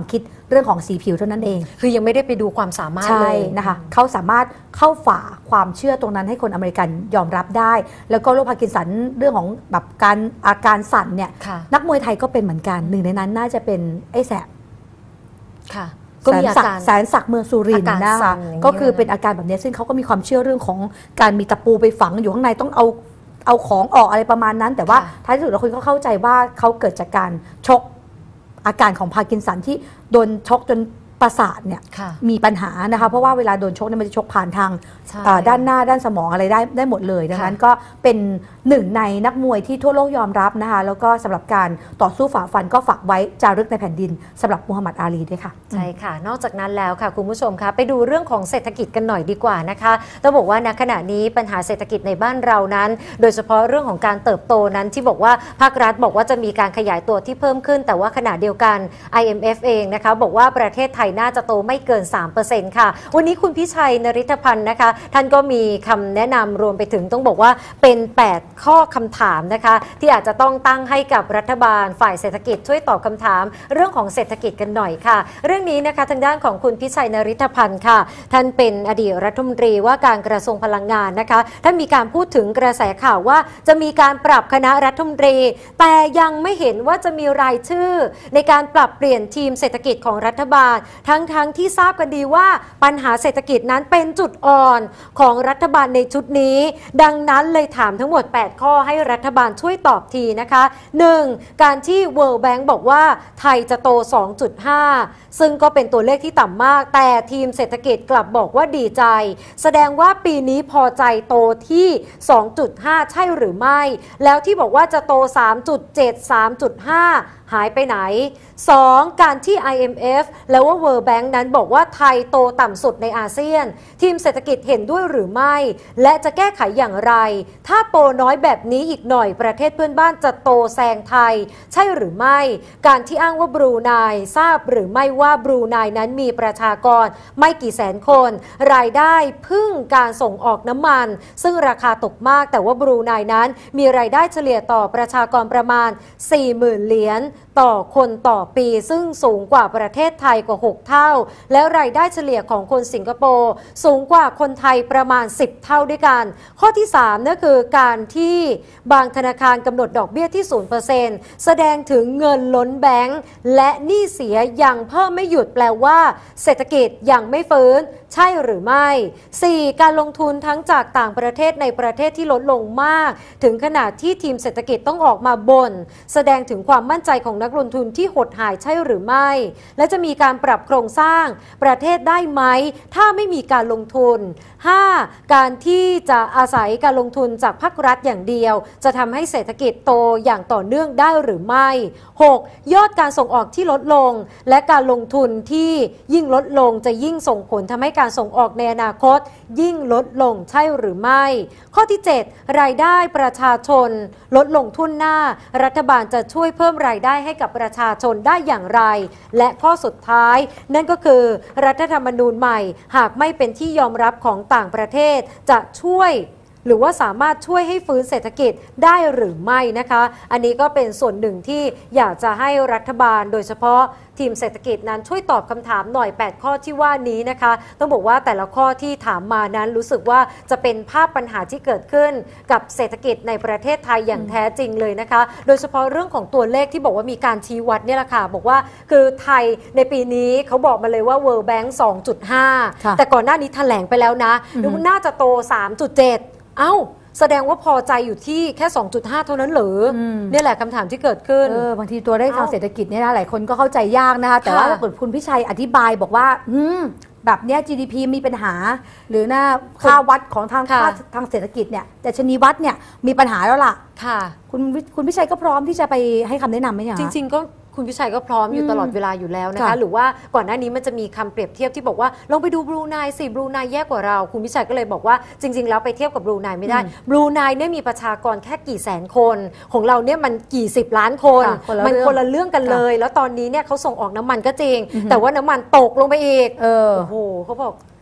เรื่องของสีผิวเท่านั้นเองคือยังไม่ได้ไปดูความสามารถเลยนะคะเขาสามารถเข้าฝ่าความเชื่อตรงนั้นให้คนอเมริกันยอมรับได้แล้วก็โรคพาร์กินสันเรื่องของแบบการอาการสั่นเนี่ยนักมวยไทยก็เป็นเหมือนกันหนึ่งในนั้นน่าจะเป็นไอ้แสบค่ะแสนศักดิ์แสนศักดิ์เมืองสุรินทร์นะคะก็คือเป็นอาการแบบนี้ซึ่งเขาก็มีความเชื่อเรื่องของการมีตะปูไปฝังอยู่ข้างในต้องเอาเอาของออกอะไรประมาณนั้นแต่ว่าท้ายที่สุดเราคนก็เข้าใจว่าเขาเกิดจากการชกอาการของพาร์กินสันที่โดนชกจนประสาทเนี่ยมีปัญหานะคะเพราะว่าเวลาโดนชกเนี่ยมันจะชกผ่านทางด้านหน้าด้านสมองอะไรได้ได้หมดเลยดังนั้นก็เป็นหนึ่งในนักมวยที่ทั่วโลกยอมรับนะคะแล้วก็สำหรับการต่อสู้ฝ่าฟันก็ฝากไว้จารึกในแผ่นดินสำหรับมูฮัมหมัดอาลีด้วยค่ะใช่ค่ะนอกจากนั้นแล้วค่ะคุณผู้ชมคะไปดูเรื่องของเศรษฐกิจกันหน่อยดีกว่านะคะต้องบอกว่าณขณะนี้ปัญหาเศรษฐกิจในบ้านเรานั้นโดยเฉพาะเรื่องของการเติบโตนั้นที่บอกว่าภาครัฐบอกว่าจะมีการขยายตัวที่เพิ่มขึ้นแต่ว่าขณะเดียวกัน ไอ เอ็ม เอฟ เองนะคะบอกว่าประเทศไทยน่าจะโตไม่เกิน สามเปอร์เซ็นต์ ค่ะวันนี้คุณพิชัยนฤทธพันธ์นะคะท่านก็มีคำแนะนำรวมไปถึงต้องบอกว่าเป็นแปดข้อคำถามนะคะที่อาจจะต้องตั้งให้กับรัฐบาลฝ่ายเศรษฐกิจช่วยตอบคำถามเรื่องของเศรษฐกิจกันหน่อยค่ะเรื่องนี้นะคะทางด้านของคุณพิชัยนฤทธพันธ์ค่ะท่านเป็นอดีตรัฐมนตรีว่าการกระทรวงพลังงานนะคะท่านมีการพูดถึงกระแสข่าวว่าจะมีการปรับคณะรัฐมนตรีแต่ยังไม่เห็นว่าจะมีรายชื่อในการปรับเปลี่ยนทีมเศรษฐกิจของรัฐบาลทั้งๆ ท, ที่ทราบกันดีว่าปัญหาเศรษฐกิจนั้นเป็นจุดอ่อนของรัฐบาลในชุดนี้ดังนั้นเลยถามทั้งหมดแปดข้อให้รัฐบาลช่วยตอบทีนะคะหนึ่งการที่ World Bank บอกว่าไทยจะโต สองจุดห้า ซึ่งก็เป็นตัวเลขที่ต่ำมากแต่ทีมเศรษฐกิจกลับบอกว่าดีใจแสดงว่าปีนี้พอใจโตที่ สองจุดห้า ใช่หรือไม่แล้วที่บอกว่าจะโต สามจุดเจ็ด สามจุดห้า หายไปไหน สอง การที่ ไอ เอ็ม เอฟ แล้วว่า World Bank นั้นบอกว่าไทยโตต่ำสุดในอาเซียนทีมเศรษฐกิจเห็นด้วยหรือไม่และจะแก้ไขอย่างไรถ้าโตน้อยแบบนี้อีกหน่อยประเทศเพื่อนบ้านจะโตแซงไทยใช่หรือไม่การที่อ้างว่าบรูไนทราบหรือไม่ว่าบรูไนนั้นมีประชากรไม่กี่แสนคนรายได้พึ่งการส่งออกน้ำมันซึ่งราคาตกมากแต่ว่าบรูไนนั้นมีรายได้เฉลี่ยต่อประชากรประมาณ สี่หมื่น เหรียญต่อคนต่อปีซึ่งสูงกว่าประเทศไทยกว่าหกเท่าและรายได้เฉลี่ยของคนสิงคโปร์สูงกว่าคนไทยประมาณสิบเท่าด้วยกันข้อที่สามนั่นคือการที่บางธนาคารกำหนดดอกเบี้ยที่ ศูนย์เปอร์เซ็นต์ แสดงถึงเงินล้นแบงก์และหนี้เสียยังเพิ่มไม่หยุดแปลว่าเศรษฐกิจยังไม่ฟื้นใช่หรือไม่ สี่ การลงทุนทั้งจากต่างประเทศในประเทศที่ลดลงมากถึงขนาดที่ทีมเศรษฐกิจต้องออกมาบ่นแสดงถึงความมั่นใจของนักลงทุนที่หดหายใช่หรือไม่และจะมีการปรับโครงสร้างประเทศได้ไหมถ้าไม่มีการลงทุน ห้า การที่จะอาศัยการลงทุนจากภาครัฐอย่างเดียวจะทำให้เศรษฐกิจโตอย่างต่อเนื่องได้หรือไม่ หก ยอดการส่งออกที่ลดลงและการลงทุนที่ยิ่งลดลงจะยิ่งส่งผลทำให้การส่งออกในอนาคตยิ่งลดลงใช่หรือไม่ข้อที่ เจ็ด รายได้ประชาชนลดลงทุ่นหน้ารัฐบาลจะช่วยเพิ่มรายได้ให้กับประชาชนได้อย่างไรและข้อสุดท้ายนั่นก็คือรัฐธรรมนูญใหม่หากไม่เป็นที่ยอมรับของต่างประเทศจะช่วยหรือว่าสามารถช่วยให้ฟื้นเศรษฐกิจได้หรือไม่นะคะอันนี้ก็เป็นส่วนหนึ่งที่อยากจะให้รัฐบาลโดยเฉพาะทีมเศรษฐกิจนั้นช่วยตอบคำถามหน่อยแปดข้อที่ว่านี้นะคะต้องบอกว่าแต่ละข้อที่ถามมานั้นรู้สึกว่าจะเป็นภาพปัญหาที่เกิดขึ้นกับเศรษฐกิจในประเทศไทยอย่างแท้จริงเลยนะคะโดยเฉพาะเรื่องของตัวเลขที่บอกว่ามีการชี้วัดเนี่ยแหละค่ะบอกว่าคือไทยในปีนี้เขาบอกมาเลยว่า World Bank สองจุดห้า แต่ก่อนหน้านี้แถลงไปแล้วนะน่าจะโต สามจุดเจ็ด เอ้าแสดงว่าพอใจอยู่ที่แค่ สองจุดห้า เท่านั้นเหรอนี่แหละคำถามที่เกิดขึ้นเออบางทีตัวเลขทางเศรษฐกิจเนี่ยนะหลายคนก็เข้าใจยากนะคะแต่ว่าคุณพิชัยอธิบายบอกว่าแบบเนี้ย จี ดี พี มีปัญหาหรือหน้าค่าวัดของทางค่าทางเศรษฐกิจเนี่ยแต่ชนีวัดเนี่ยมีปัญหาแล้วล่ะค่ะคุณคุณพิชัยก็พร้อมที่จะไปให้คำแนะนำไหมเนี่ยจริงๆก็คุณพิชัยก็พร้อมอยู่ตลอดเวลาอยู่แล้วนะคะหรือว่าก่อนหน้านี้มันจะมีคำเปรียบเทียบที่บอกว่าลองไปดูบรูไนสิบรูไนแย่กว่าเราคุณพิชัยก็เลยบอกว่าจริงๆแล้วไปเทียบกับบรูไนไม่ได้บรูไนเนี่ยมีประชากรแค่กี่แสนคนของเราเนี่ยมันกี่สิบล้านคนมันคนละเรื่องกันเลยแล้วตอนนี้เนี่ยเขาส่งออกน้ำมันก็จริงแต่ว่าน้ำมันตกลงไปอีกโอ้โหเขาบอก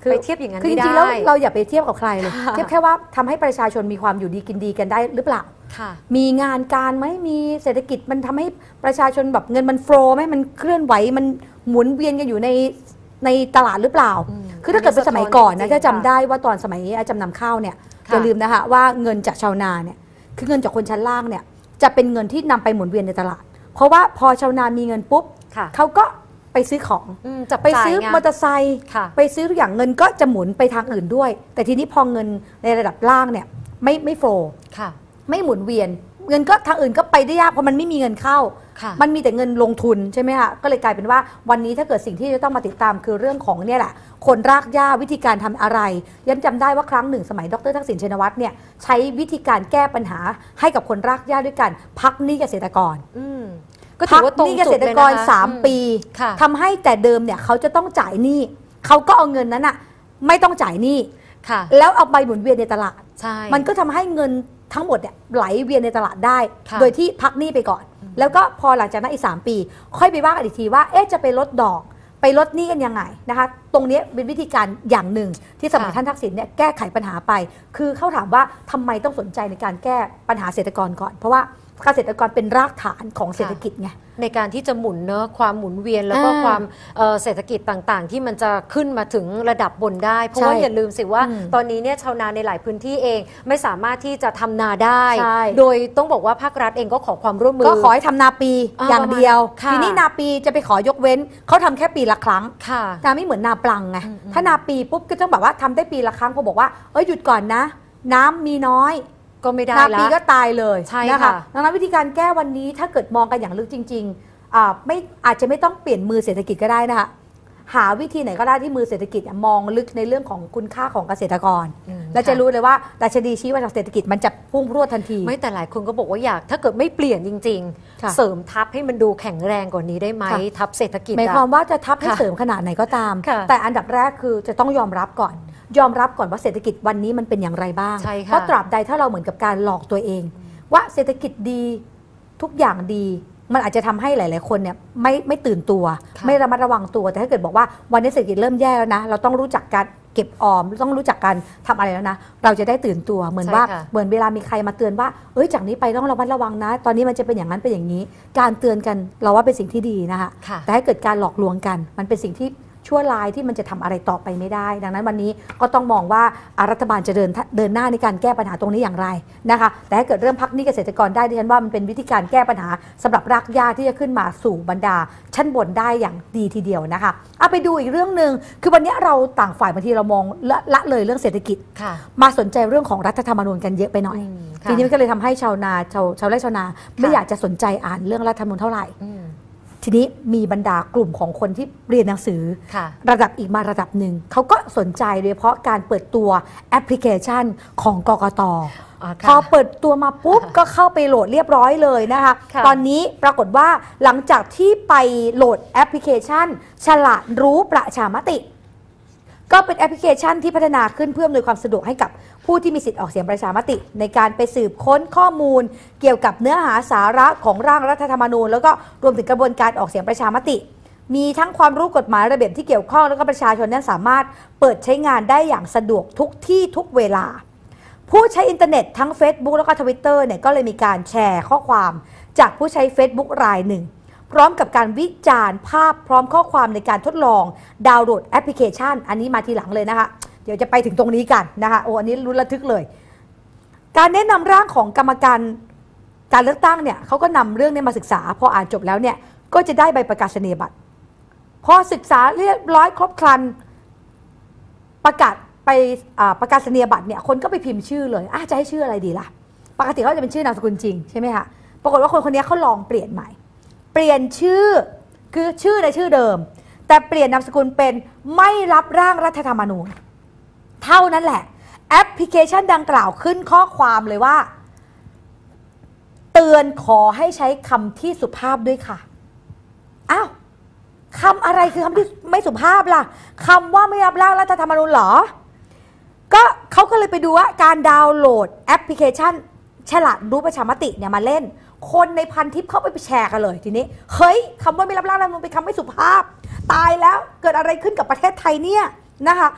ไปเทียบอย่างนั้นคือจไม่ได้ริงๆแล้วเราอย่าไปเทียบกับใครเลย เทียบแค่ว่าทำให้ประชาชนมีความอยู่ดีกินดีกันได้หรือเปล่ามีงานการไหมมีเศรษฐกิจมันทำให้ประชาชนแบบเงินมันโฟลว์ไหมมันเคลื่อนไหวมันหมุนเวียนกันอยู่ในในตลาดหรือเปล่าคือถ้าเกิดเป็นสมัยก่อนนะถ้าจำได้ว่าตอนสมัยจำนำข้าวเนี่ยอย่าลืมนะคะว่าเงินจากชาวนาเนี่ยคือเงินจากคนชั้นล่างเนี่ยจะเป็นเงินที่นำไปหมุนเวียนในตลาดเพราะว่าพอชาวนามีเงินปุ๊บเขาก็ไปซื้อของไปซื้อมอเตอร์ไซค์ไปซื้อทุกอย่างเงินก็จะหมุนไปทางอื่นด้วยแต่ทีนี้พอเงินในระดับล่างเนี่ยไม่ไม่โฟล์ไม่หมุนเวียนเงินก็ทางอื่นก็ไปได้ยากเพราะมันไม่มีเงินเข้ามันมีแต่เงินลงทุนใช่ไหมคะก็เลยกลายเป็นว่าวันนี้ถ้าเกิดสิ่งที่จะต้องมาติดตามคือเรื่องของเนี่ยแหละคนรากหญ้าวิธีการทำอะไรยันจำได้ว่าครั้งหนึ่งสมัยดรทักษิณชินวัตรเนี่ยใช้วิธีการแก้ปัญหาให้กับคนรากหญ้าด้วยกันพักหนี้เกษตรกรก็ถือว่าตรงจุดเลยนะคะพักหนี้เกษตรกรสามปีทำให้แต่เดิมเนี่ยเขาจะต้องจ่ายหนี้เขาก็เอาเงินนั้นอะไม่ต้องจ่ายหนี้แล้วเอาไปหมุนเวียนในตลาดมันก็ทำให้เงินทั้งหมดเนี่ยไหลเวียนในตลาดได้โดยที่พักหนี้ไปก่อนแล้วก็พอหลังจากนั้นอีกสามปีค่อยไปว่ากันอีกทีว่าเอ๊ะจะไปลดดอกไปลดหนี้กันยังไงนะคะตรงนี้เป็นวิธีการอย่างหนึ่งที่สมัยท่านทักษิณเนี่ยแก้ไขปัญหาไปคือเขาถามว่าทำไมต้องสนใจในการแก้ปัญหาเกษตรกรก่อนเพราะว่าเกษตรกรเป็นรากฐานของเศรษฐกิจไงในการที่จะหมุนเนอะความหมุนเวียนแล้วก็ความเศรษฐกิจต่างๆที่มันจะขึ้นมาถึงระดับบนได้เพราะว่าอย่าลืมสิว่าตอนนี้เนี่ยชาวนาในหลายพื้นที่เองไม่สามารถที่จะทำนาได้โดยต้องบอกว่าภาครัฐเองก็ขอความร่วมมือก็ขอให้ทำนาปีอย่างเดียวทีนี้นาปีจะไปขอยกเว้นเขาทำแค่ปีละครั้งนาไม่เหมือนนาปลังไงถ้านาปีปุ๊บก็ต้องแบบว่าทำได้ปีละครั้งพอบอกว่าเอ้ยหยุดก่อนนะน้ำมีน้อยก็ไม่ได้นาปีก็ตายเลยนะคะดังนั้นวิธีการแก้วันนี้ถ้าเกิดมองกันอย่างลึกจริงๆอ่าไม่อาจจะไม่ต้องเปลี่ยนมือเศรษฐกิจก็ได้นะคะหาวิธีไหนก็ได้ที่มือเศรษฐกิจมองลึกในเรื่องของคุณค่าของเกษตรกรและจะรู้เลยว่าดัชนีชี้วัดทางเศรษฐกิจมันจะพุ่งพรวดทันทีไม่แต่หลายคนก็บอกว่าอยากถ้าเกิดไม่เปลี่ยนจริงๆเสริมทับให้มันดูแข็งแรงกว่านี้ได้ไหมทับเศรษฐกิจหมายความว่าจะทับให้เสริมขนาดไหนก็ตามแต่อันดับแรกคือจะต้องยอมรับก่อนยอมรับก่อนว่าเศรษฐกิจวันนี้มันเป็นอย่างไรบ้างเพราะตราบใดถ้าเราเหมือนกับการหลอกตัวเองว่าเศรษฐกิจดีทุกอย่างดีมันอาจจะทำให้หลายๆคนเนี่ยไม่ไม่ตื่นตัวไม่ระมัดระวังตัวแต่ถ้าเกิดบอกว่าวันนี้เศรษฐกิจเริ่มแย่แล้วนะเราต้องรู้จักการเก็บออมต้องรู้จักการทำอะไรแล้วนะเราจะได้ตื่นตัวเหมือนว่าเหมือนเวลามีใครมาเตือนว่าเอ้ยจากนี้ไปต้องระมัดระวังนะตอนนี้มันจะเป็นอย่างนั้นเป็นอย่างนี้การเตือนกันเราว่าเป็นสิ่งที่ดีนะคะแต่ถ้าเกิดการหลอกลวงกันมันเป็นสิ่งที่ชั่วร้ายที่มันจะทำอะไรต่อไปไม่ได้ดังนั้นวันนี้ก็ต้องมองว่ารัฐบาลจะเดินเดินหน้าในการแก้ปัญหาตรงนี้อย่างไรนะคะแต่ถ้าเกิดเริ่มพักหนี้เกษตรกรได้ดิฉันว่ามันเป็นวิธีการแก้ปัญหาสำหรับรากหญ้าที่จะขึ้นมาสู่บรรดาชั้นบนได้อย่างดีทีเดียวนะคะเอาไปดูอีกเรื่องนึงคือวันนี้เราต่างฝ่ายบางทีเรามองละละเลยเรื่องเศรษฐกิจมาสนใจเรื่องของรัฐธรรมนูญกันเยอะไปหน่อยทีนี้มันก็เลยทำให้ชาวนาชาวชาวไร่ชาวนาไม่อยากจะสนใจอ่านเรื่องรัฐธรรมนูญเท่าไหร่ทีนี้มีบรรดากลุ่มของคนที่เรียนหนังสือระดับอีกมาระดับหนึ่งเขาก็สนใจโดยเฉพาะการเปิดตัวแอปพลิเคชันของกกต.พอเปิดตัวมาปุ๊บก็เข้าไปโหลดเรียบร้อยเลยนะคะตอนนี้ปรากฏว่าหลังจากที่ไปโหลดแอปพลิเคชันฉลาดรู้ประชามติก็เป็นแอปพลิเคชันที่พัฒนาขึ้นเพื่ออำนวยความสะดวกให้กับผู้ที่มีสิทธิ์ออกเสียงประชามติในการไปสืบค้นข้อมูลเกี่ยวกับเนื้อหาสาระของร่างรัฐธรรมนูญแล้วก็รวมถึงกระบวนการออกเสียงประชามติมีทั้งความรู้กฎหมายระเบียบที่เกี่ยวข้องแล้วก็ประชาชนนั้นสามารถเปิดใช้งานได้อย่างสะดวกทุกที่ทุกเวลาผู้ใช้อินเทอร์เน็ตทั้ง Facebook แล้วก็ Twitter เนี่ยก็เลยมีการแชร์ข้อความจากผู้ใช้ Facebook รายหนึ่งพร้อมกับการวิจารณ์ภาพพร้อมข้อความในการทดลองดาวน์โหลดแอปพลิเคชันอันนี้มาทีหลังเลยนะคะเดี๋ยวจะไปถึงตรงนี้กันนะคะโอ้อันนี้รุนระทึกเลยการแนะนำร่างของกรรมการการเลือกตั้งเนี่ยเขาก็นำเรื่องนี้มาศึกษาพออ่านจบแล้วเนี่ยก็จะได้ใบประกาศนียบัตรพอศึกษาเรียบร้อยครบครันประกาศไปประกาศนียบัตรเนี่ยคนก็ไปพิมพ์ชื่อเลยอ่ะจะให้ชื่ออะไรดีล่ะปกติเขาจะเป็นชื่อนามสกุลจริงใช่ไหมคะปรากฏว่าคนคนนี้เขาลองเปลี่ยนใหม่เปลี่ยนชื่อคือชื่อในชื่อเดิมแต่เปลี่ยนนามสกุลเป็นไม่รับร่างรัฐธรรมนูญเท่านั้นแหละแอปพลิเคชันดังกล่าวขึ้นข้อความเลยว่าเตือนขอให้ใช้คำที่สุภาพด้วยค่ะอ้าวคำอะไรคือคำที่ไม่สุภาพล่ะคำว่าไม่รับร่างรัฐธรรมนูญเหรอก็เขาก็เลยไปดูว่าการดาวน์โหลดแอปพลิเคชันฉลาดรู้ประชามติเนี่ยมาเล่นคนในพันทิปเข้าไปแชร์กันเลยทีนี้เฮ้ยคำว่าไม่รับร่างรัฐธรรมนูญเป็นคำไม่สุภาพตายแล้วเกิดอะไรขึ้นกับประเทศไทยเนี่ยนะคะ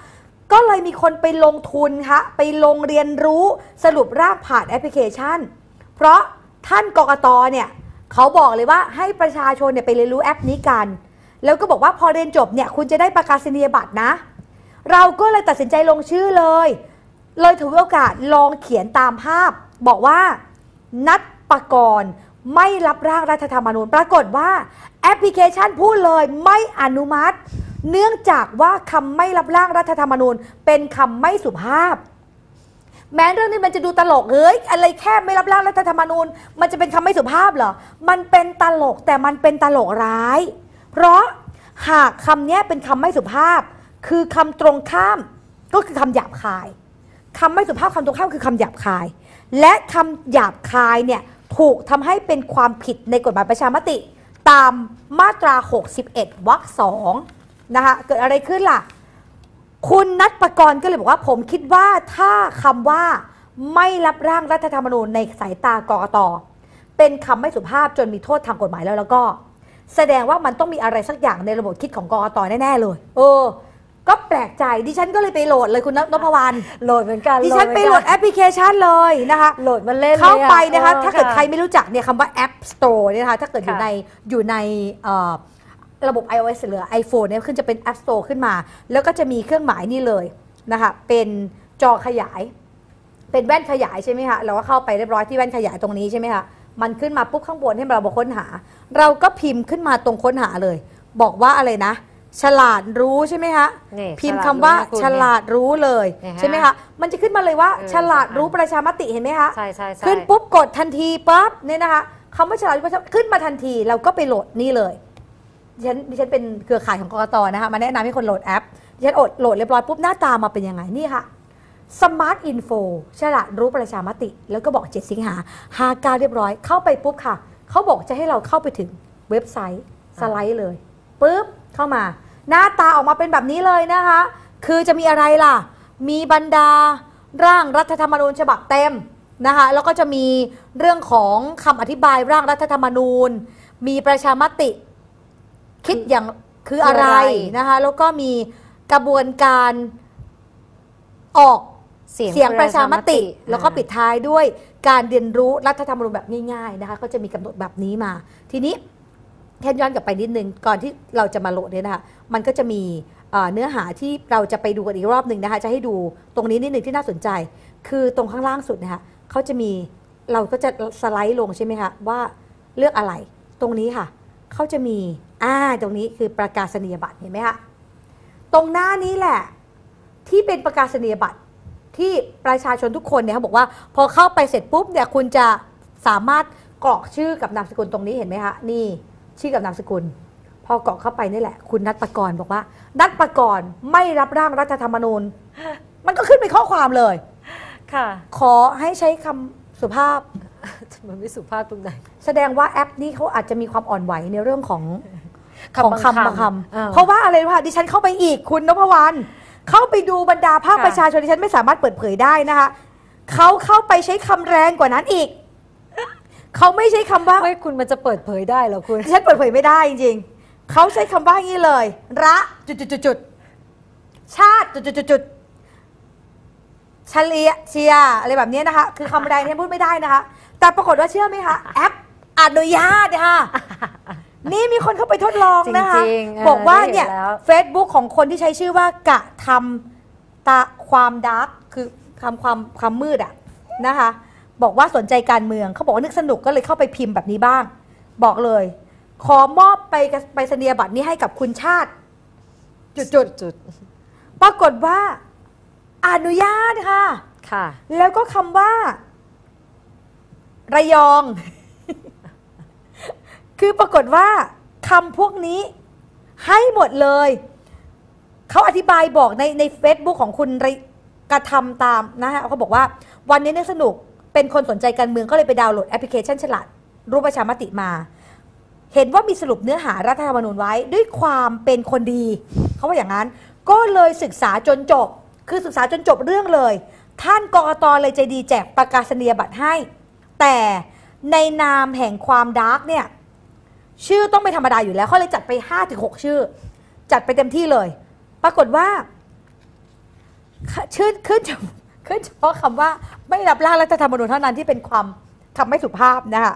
ก็เลยมีคนไปลงทุนค่ะไปลงเรียนรู้สรุปร่างผ่านแอปพลิเคชันเพราะท่านกกตเนี่ยเขาบอกเลยว่าให้ประชาชนเนี่ยไปเรียนรู้แอปนี้กันแล้วก็บอกว่าพอเรียนจบเนี่ยคุณจะได้ประกาศนียบัตรนะเราก็เลยตัดสินใจลงชื่อเลยเลยถือโอกาสลองเขียนตามภาพบอกว่านัดประกรณ์ไม่รับร่างรัฐธรรมนูญปรากฏว่าแอปพลิเคชันพูดเลยไม่อนุมัติเนื่องจากว่าคำไม่รับร่างรัฐธรรมนูญเป็นคำไม่สุภาพแม้เรื่องนี้มันจะดูตลกเฮ้ยอะไรแค่ไม่รับร่างรัฐธรรมนูญมันจะเป็นคำไม่สุภาพเหรอมันเป็นตลกแต่มันเป็นตลกร้ายเพราะหากคำนี้เป็นคำไม่สุภาพคือคำตรงข้ามก็คือคำหยาบคายคำไม่สุภาพคำตรงข้ามคือคำหยาบคายและคำหยาบคายเนี่ยถูกทำให้เป็นความผิดในกฎหมายประชามติตามมาตราหกสิบเอ็ดวรรคสองนะคะเกิดอะไรขึ้นล่ะคุณนัทประกรณ์ก็เลยบอกว่าผมคิดว่าถ้าคำว่าไม่รับร่างรัฐธรรมนูญในสายตากกต.เป็นคำไม่สุภาพจนมีโทษทางกฎหมายแล้วแล้วก็แสดงว่ามันต้องมีอะไรสักอย่างในระบบคิดของกกต.แน่ๆเลยเออก็แปลกใจดิฉันก็เลยไปโหลดเลยคุณนพวรรณโหลดเหมือนกันดิฉันไปโหลดแอปพลิเคชันเลยนะคะโหลดมาเล่นเข้าไปนะคะถ้าเกิดใครไม่รู้จักเนี่ยคำว่า App Store เนี่ยนะคะถ้าเกิดอยู่ในอยู่ในระบบ iOS หรือ iPhone เนี่ยขึ้นจะเป็น App Store ขึ้นมาแล้วก็จะมีเครื่องหมายนี่เลยนะคะเป็นจอขยายเป็นแว่นขยายใช่ไหมคะเราก็เข้าไปเรียบร้อยที่แว่นขยายตรงนี้ใช่ไหมคะมันขึ้นมาปุ๊บข้างบนให้เรามาค้นหาเราก็พิมพ์ขึ้นมาตรงค้นหาเลยบอกว่าอะไรนะฉลาดรู้ใช่ไหมคะพิมพ์คำว่าฉลาดรู้เลยใช่ไหมคะมันจะขึ้นมาเลยว่าฉลาดรู้ประชามติเห็นไหมคะใช่ใช่ขึ้นปุ๊บกดทันทีปั๊บเนี่ยนะคะคำว่าฉลาดรู้ขึ้นมาทันทีเราก็ไปโหลดนี่เลยดิฉันดิฉันเป็นเครือข่ายของกกต.นะคะมาแนะนำให้คนโหลดแอปดิฉันโหลดเรียบร้อยปุ๊บหน้าตามาเป็นยังไงนี่ค่ะ Smart Info ฉลาดรู้ประชามติแล้วก็บอกเจ็ดสิงหาห้าเก้าเรียบร้อยเข้าไปปุ๊บค่ะเขาบอกจะให้เราเข้าไปถึงเว็บไซต์สไลด์เลยปุ๊บเข้ามาหน้าตาออกมาเป็นแบบนี้เลยนะคะคือจะมีอะไรล่ะมีบรรดาร่างรัฐธรรมนูญฉบับเต็มนะคะแล้วก็จะมีเรื่องของคำอธิบายร่างรัฐธรรมนูญมีประชามติคิดอย่างคืออะไรนะคะแล้วก็มีกระบวนการออกเสียงประชามติแล้วก็ปิดท้ายด้วยการเรียนรู้รัฐธรรมนูญแบบง่ายๆนะคะก็จะมีกำหนดแบบนี้มาทีนี้แค่ย้อนกลับไปนิดนึงก่อนที่เราจะมาโหลดเนี่ยนะคะมันก็จะมีเนื้อหาที่เราจะไปดูกันอีกรอบหนึ่งนะคะจะให้ดูตรงนี้นิดนึงที่น่าสนใจคือตรงข้างล่างสุดนะคะเขาจะมีเราก็จะสไลด์ลงใช่ไหมคะว่าเลือกอะไรตรงนี้ค่ะเขาจะมีอ่าตรงนี้คือประกาศนียบัตรเห็นไหมคะตรงหน้านี้แหละที่เป็นประกาศนียบัตรที่ประชาชนทุกคนเนี่ยเขาบอกว่าพอเข้าไปเสร็จปุ๊บเนี่ยคุณจะสามารถกรอกชื่อกับนามสกุลตรงนี้เห็นไหมคะนี่ชื่อกับนามสกุลพอกรอกเข้าไปนี่แหละคุณนัทประกรณ์บอกว่านัทประกรณ์ไม่รับร่างรัฐธรรมนูญมันก็ขึ้นเป็นข้อความเลยค่ะขอให้ใช้คำสุภาพมันไม่สุภาพตรงไหนแสดงว่าแอปนี้เขาอาจจะมีความอ่อนไหวในเรื่องของของคำบางคำเพราะว่าอะไรวะดิฉันเข้าไปอีกคุณนพวรรณเข้าไปดูบรรดาภาคประชาชนดิฉันไม่สามารถเปิดเผยได้นะคะเขาเข้าไปใช้คำแรงกว่านั้นอีกเขาไม่ใช้คำว่าไม่คุณมันจะเปิดเผยได้หรอคุณดิฉันเปิดเผยไม่ได้จริงๆเขาใช้คำว่าอย่างนี้เลยระจุดจุดจุดชาติจุดจุดจุดเฉลียเชียอะไรแบบนี้นะคะคือคำแรงที่พูดไม่ได้นะคะแต่ปรากฏว่าเชื่อไหมคะแอปอนุญาตค่ะนี่มีคนเข้าไปทดลองนะคะบอกว่าเนี่ย Facebook ของคนที่ใช้ชื่อว่ากะทำตาความดาร์กคือคำความความมืดอะนะคะบอกว่าสนใจการเมืองเขาบอกว่านึกสนุกก็เลยเข้าไปพิมพ์แบบนี้บ้างบอกเลยขอมอบไปไปเสนียบัตรนี้ให้กับคุณชาติจุดจุดจุดปรากฏว่าอนุญาตค่ะค่ะแล้วก็คำว่าระยองคือปรากฏว่าคำพวกนี้ให้หมดเลยเขาอธิบายบอกในใน Facebook ของคุณกระทำตามนะฮะเขาบอกว่าวันนี้นึกสนุกเป็นคนสนใจการเมืองก็เลยไปดาวน์โหลดแอปพลิเคชันฉลาดรู้ประชามติมาเห็นว่ามีสรุปเนื้อหารัฐธรรมนูญไว้ด้วยความเป็นคนดีเขาว่าอย่างนั้นก็เลยศึกษาจนจบคือศึกษาจนจบเรื่องเลยท่านกกต.เลยใจดีแจกประกาศนียบัตรให้แต่ในนามแห่งความดาร์กเนี่ยชื่อต้องไม่ธรรมดาอยู่แล้วเขาเลยจัดไป ห้าถึงหก ชื่อจัดไปเต็มที่เลยปรากฏว่าชื่นขึ้นขึ้นเฉพาะคำว่าไม่รับร่างรัฐธรรมนูญเท่านั้นที่เป็นความทำไม่สุภาพนะคะ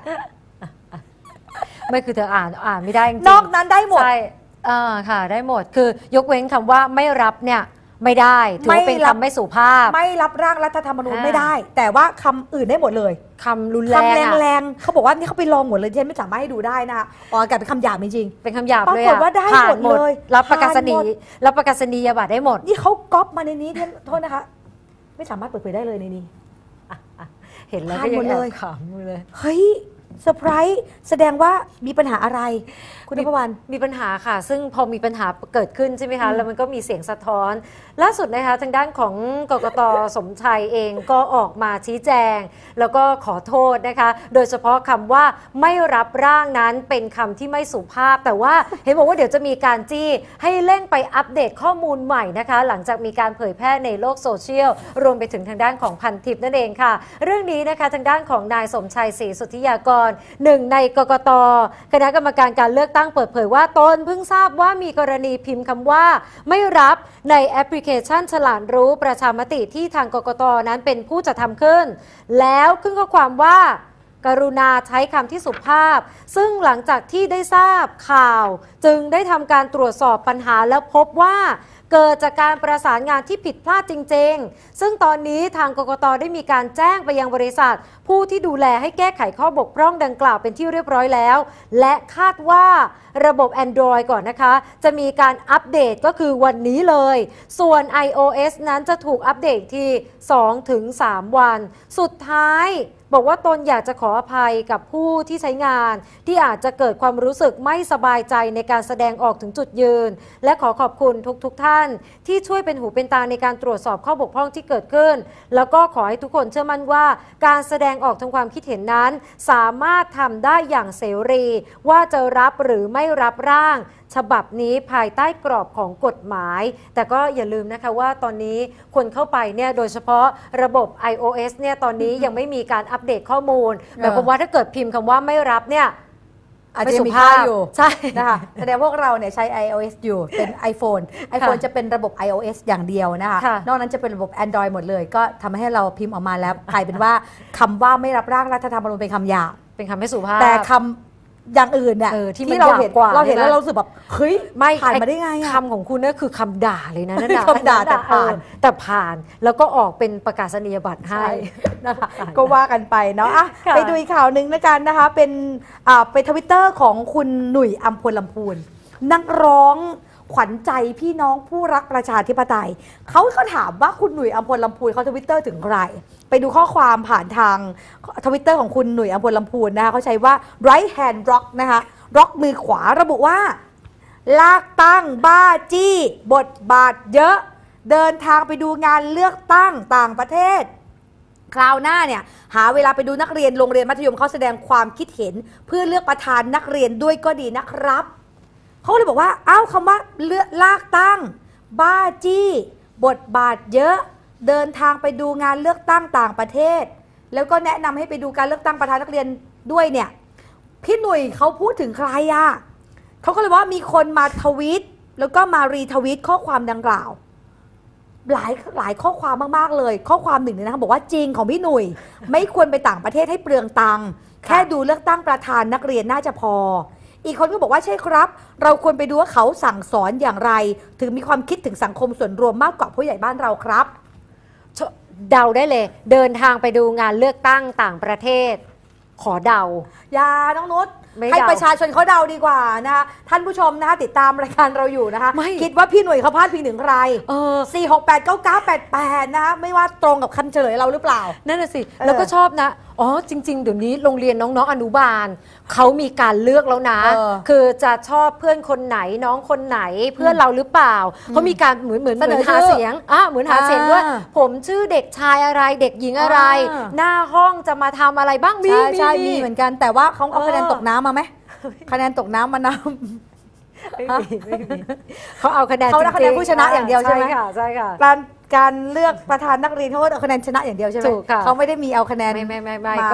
ไม่คือเธออ่านอ่านไม่ได้จริงนอกนั้นได้หมดใช่อ่าค่ะได้หมดคือยกเว้นคำว่าไม่รับเนี่ยไม่ได้ถือว่าเป็นคำไม่สุภาพไม่รับร่างรัฐธรรมนูญไม่ได้แต่ว่าคำอื่นได้หมดเลยคำรุนแรงคำแรงๆเขาบอกว่านี่เขาไปลองหมดเลยฉันไม่สามารถให้ดูได้นะคะอ๋อกลายเป็นคำหยาบจริงๆเป็นคำหยาบเลยปรากฏว่าได้หมดเลยรับประกาศนียรับประกาศนียบัตรได้หมดนี่เขาก๊อปมาในนี้โทษนะคะไม่สามารถเปิดเผยได้เลยในนี้เห็นแล้วก็ยังแอบขำเลยเฮ้ยเซอร์ไพรส์แสดงว่ามีปัญหาอะไรคุณนภวรรณมีปัญหาค่ะซึ่งพอมีปัญหาเกิดขึ้นใช่ไหมคะแล้วมันก็มีเสียงสะท้อนล่าสุดนะคะทางด้านของกกต.สมชัยเองก็ออกมาชี้แจงแล้วก็ขอโทษนะคะโดยเฉพาะคำว่าไม่รับร่างนั้นเป็นคำที่ไม่สุภาพแต่ว่าเห็นบอกว่าเดี๋ยวจะมีการจี้ให้เร่งไปอัปเดตข้อมูลใหม่นะคะหลังจากมีการเผยแพร่ในโลกโซเชียลรวมไปถึงทางด้านของพันทิปนั่นเองค่ะเรื่องนี้นะคะทางด้านของนายสมชัยศรีสุทธิยากรหนึ่งในกกต.คณะกรรมการการเลือกตั้งเปิดเผยว่าตนเพิ่งทราบว่ามีกรณีพิมพ์คำว่าไม่รับในแอปพลิเคชันฉลาดรู้ประชามติที่ทางกกต.นั้นเป็นผู้จัดทำขึ้นแล้วขึ้นข้อความว่ากรุณาใช้คำที่สุภาพซึ่งหลังจากที่ได้ทราบข่าวจึงได้ทำการตรวจสอบปัญหาแล้วพบว่าเกิดจากการประสานงานที่ผิดพลาดจริงๆซึ่งตอนนี้ทางกกต.ได้มีการแจ้งไปยังบริษัทผู้ที่ดูแลให้แก้ไขข้อบกพร่องดังกล่าวเป็นที่เรียบร้อยแล้วและคาดว่าระบบ Android ก่อนนะคะจะมีการอัปเดตก็คือวันนี้เลยส่วน iOS นั้นจะถูกอัปเดตที่ สองถึงสาม วันสุดท้ายบอกว่าตนอยากจะขออภัยกับผู้ที่ใช้งานที่อาจจะเกิดความรู้สึกไม่สบายใจในการแสดงออกถึงจุดยืนและขอขอบคุณทุกๆ ท่านที่ช่วยเป็นหูเป็นตาในการตรวจสอบข้อบกพร่องที่เกิดขึ้นแล้วก็ขอให้ทุกคนเชื่อมั่นว่าการแสดงออกทางความคิดเห็นนั้นสามารถทำได้อย่างเสรีว่าจะรับหรือไม่รับร่างฉบับนี้ภายใต้กรอบของกฎหมายแต่ก็อย่าลืมนะคะว่าตอนนี้คนเข้าไปเนี่ยโดยเฉพาะระบบ iOS เนี่ยตอนนี้ยังไม่มีการอัปเดตข้อมูลหมายความว่าถ้าเกิดพิมพ์คำว่าไม่รับเนี่ยอาจจะมีค่าอยู่ใช่นะคะแสดงพวกเราเนี่ยใช้ iOS อยู่เป็น iPhone iPhone จะเป็นระบบ iOS อย่างเดียวนะคะนอกนั้นจะเป็นระบบ Android หมดเลยก็ทำให้เราพิมพ์ออกมาแล้วกลายเป็นว่าคำว่าไม่รับร่างรัฐธรรมนูญเป็นคำหยาบเป็นคำไม่สุภาพแต่คำอย่างอื่นเนี่ยที่เราเห็นเราเห็นแล้วเราสึกแบบเฮ้ยไม่ผ่านมาได้ไงคำของคุณนี่คือคำด่าเลยนะนั่นด่าคำด่าแต่ผ่านแต่ผ่านแล้วก็ออกเป็นประกาศนียบัตรให้นะคะก็ว่ากันไปเนาะไปดูอีกข่าวหนึ่งนะกันนะคะเป็นเป็นทวิตเตอร์ของคุณหนุ่ยอัมพลลำพูนนักร้องขวัญใจพี่น้องผู้รักประชาธิปไตยเขาเขาถามว่าคุณหนุ่ยอัมพลลำพูนเขาทวิตเตอร์ถึงใครไปดูข้อความผ่านทางทวิตเตอร์ของคุณหนุ่ยอัมพลลำพูนนะคะเขาใช้ว่า right hand rock นะคะร็อกมือขวาระบุว่าลากตั้งบ้าจี้บทบาทเยอะเดินทางไปดูงานเลือกตั้งต่างประเทศคราวหน้าเนี่ยหาเวลาไปดูนักเรียนโรงเรียนมัธยมเขาแสดงความคิดเห็นเพื่อเลือกประธานนักเรียนด้วยก็ดีนะครับเขาเลยบอกว่าอ้าวคำว่าเลือกลากตั้งบ้าจี้บทบาทเยอะเดินทางไปดูงานเลือกตั้งต่างประเทศแล้วก็แนะนำให้ไปดูการเลือกตั้งประธานนักเรียนด้วยเนี่ยพี่หนุ่ยเขาพูดถึงใครอ่ะเขาก็เลยว่ามีคนมาทวีตแล้วก็มารีทวีตข้อความดังกล่าวหลายหลายข้อความมากๆเลยข้อความหนึ่งเนี่ยนะคะบอกว่าจริงของพี่หนุ่ยไม่ควรไปต่างประเทศให้เปลืองตังค์แค่ดูเลือกตั้งประธานนักเรียนน่าจะพออีกคนก็บอกว่าใช่ครับเราควรไปดูว่าเขาสั่งสอนอย่างไรถึงมีความคิดถึงสังคมส่วนรวมมากกว่าผู้ใหญ่บ้านเราครับเดาได้เลยเดินทางไปดูงานเลือกตั้งต่างประเทศขอเดาอย่าน้องนุชให้ประชาชนเขาเดาดีกว่านะคะท่านผู้ชมนะคะติดตามรายการเราอยู่นะคะคิดว่าพี่หนุ่ยเขาพลาดพิงถึงใครเออสี่ หก แปด เก้า เก้า แปด แปดนะคะไม่ว่าตรงกับคำเฉลยเราหรือเปล่านั่นน่ะสิแล้วก็ชอบนะอ๋อจริงๆเดี๋ยวนี้โรงเรียนน้องๆอนุบาลเขามีการเลือกแล้วนะคือจะชอบเพื่อนคนไหนน้องคนไหนเพื่อนเราหรือเปล่าเขามีการเหมือนเหมือนเหมือนหาเสียงอ่ะเหมือนหาเสียงด้วยผมชื่อเด็กชายอะไรเด็กหญิงอะไรหน้าห้องจะมาทำอะไรบ้างมีใช่มีเหมือนกันแต่ว่าเขาเอาคะแนนตกน้ำมาไหมคะแนนตกน้ำมาน้ำไม่มีไม่มีเขาเอาคะแนนเขาได้คะแนนผู้ชนะอย่างเดียวใช่ไหมใช่ค่ะใช่ค่ะการการเลือกประธานนักเรียนเขาเอาคะแนนชนะอย่างเดียวใช่ไหมเขาไม่ได้มีเอาคะแนนไม่ไม่ไม่ก็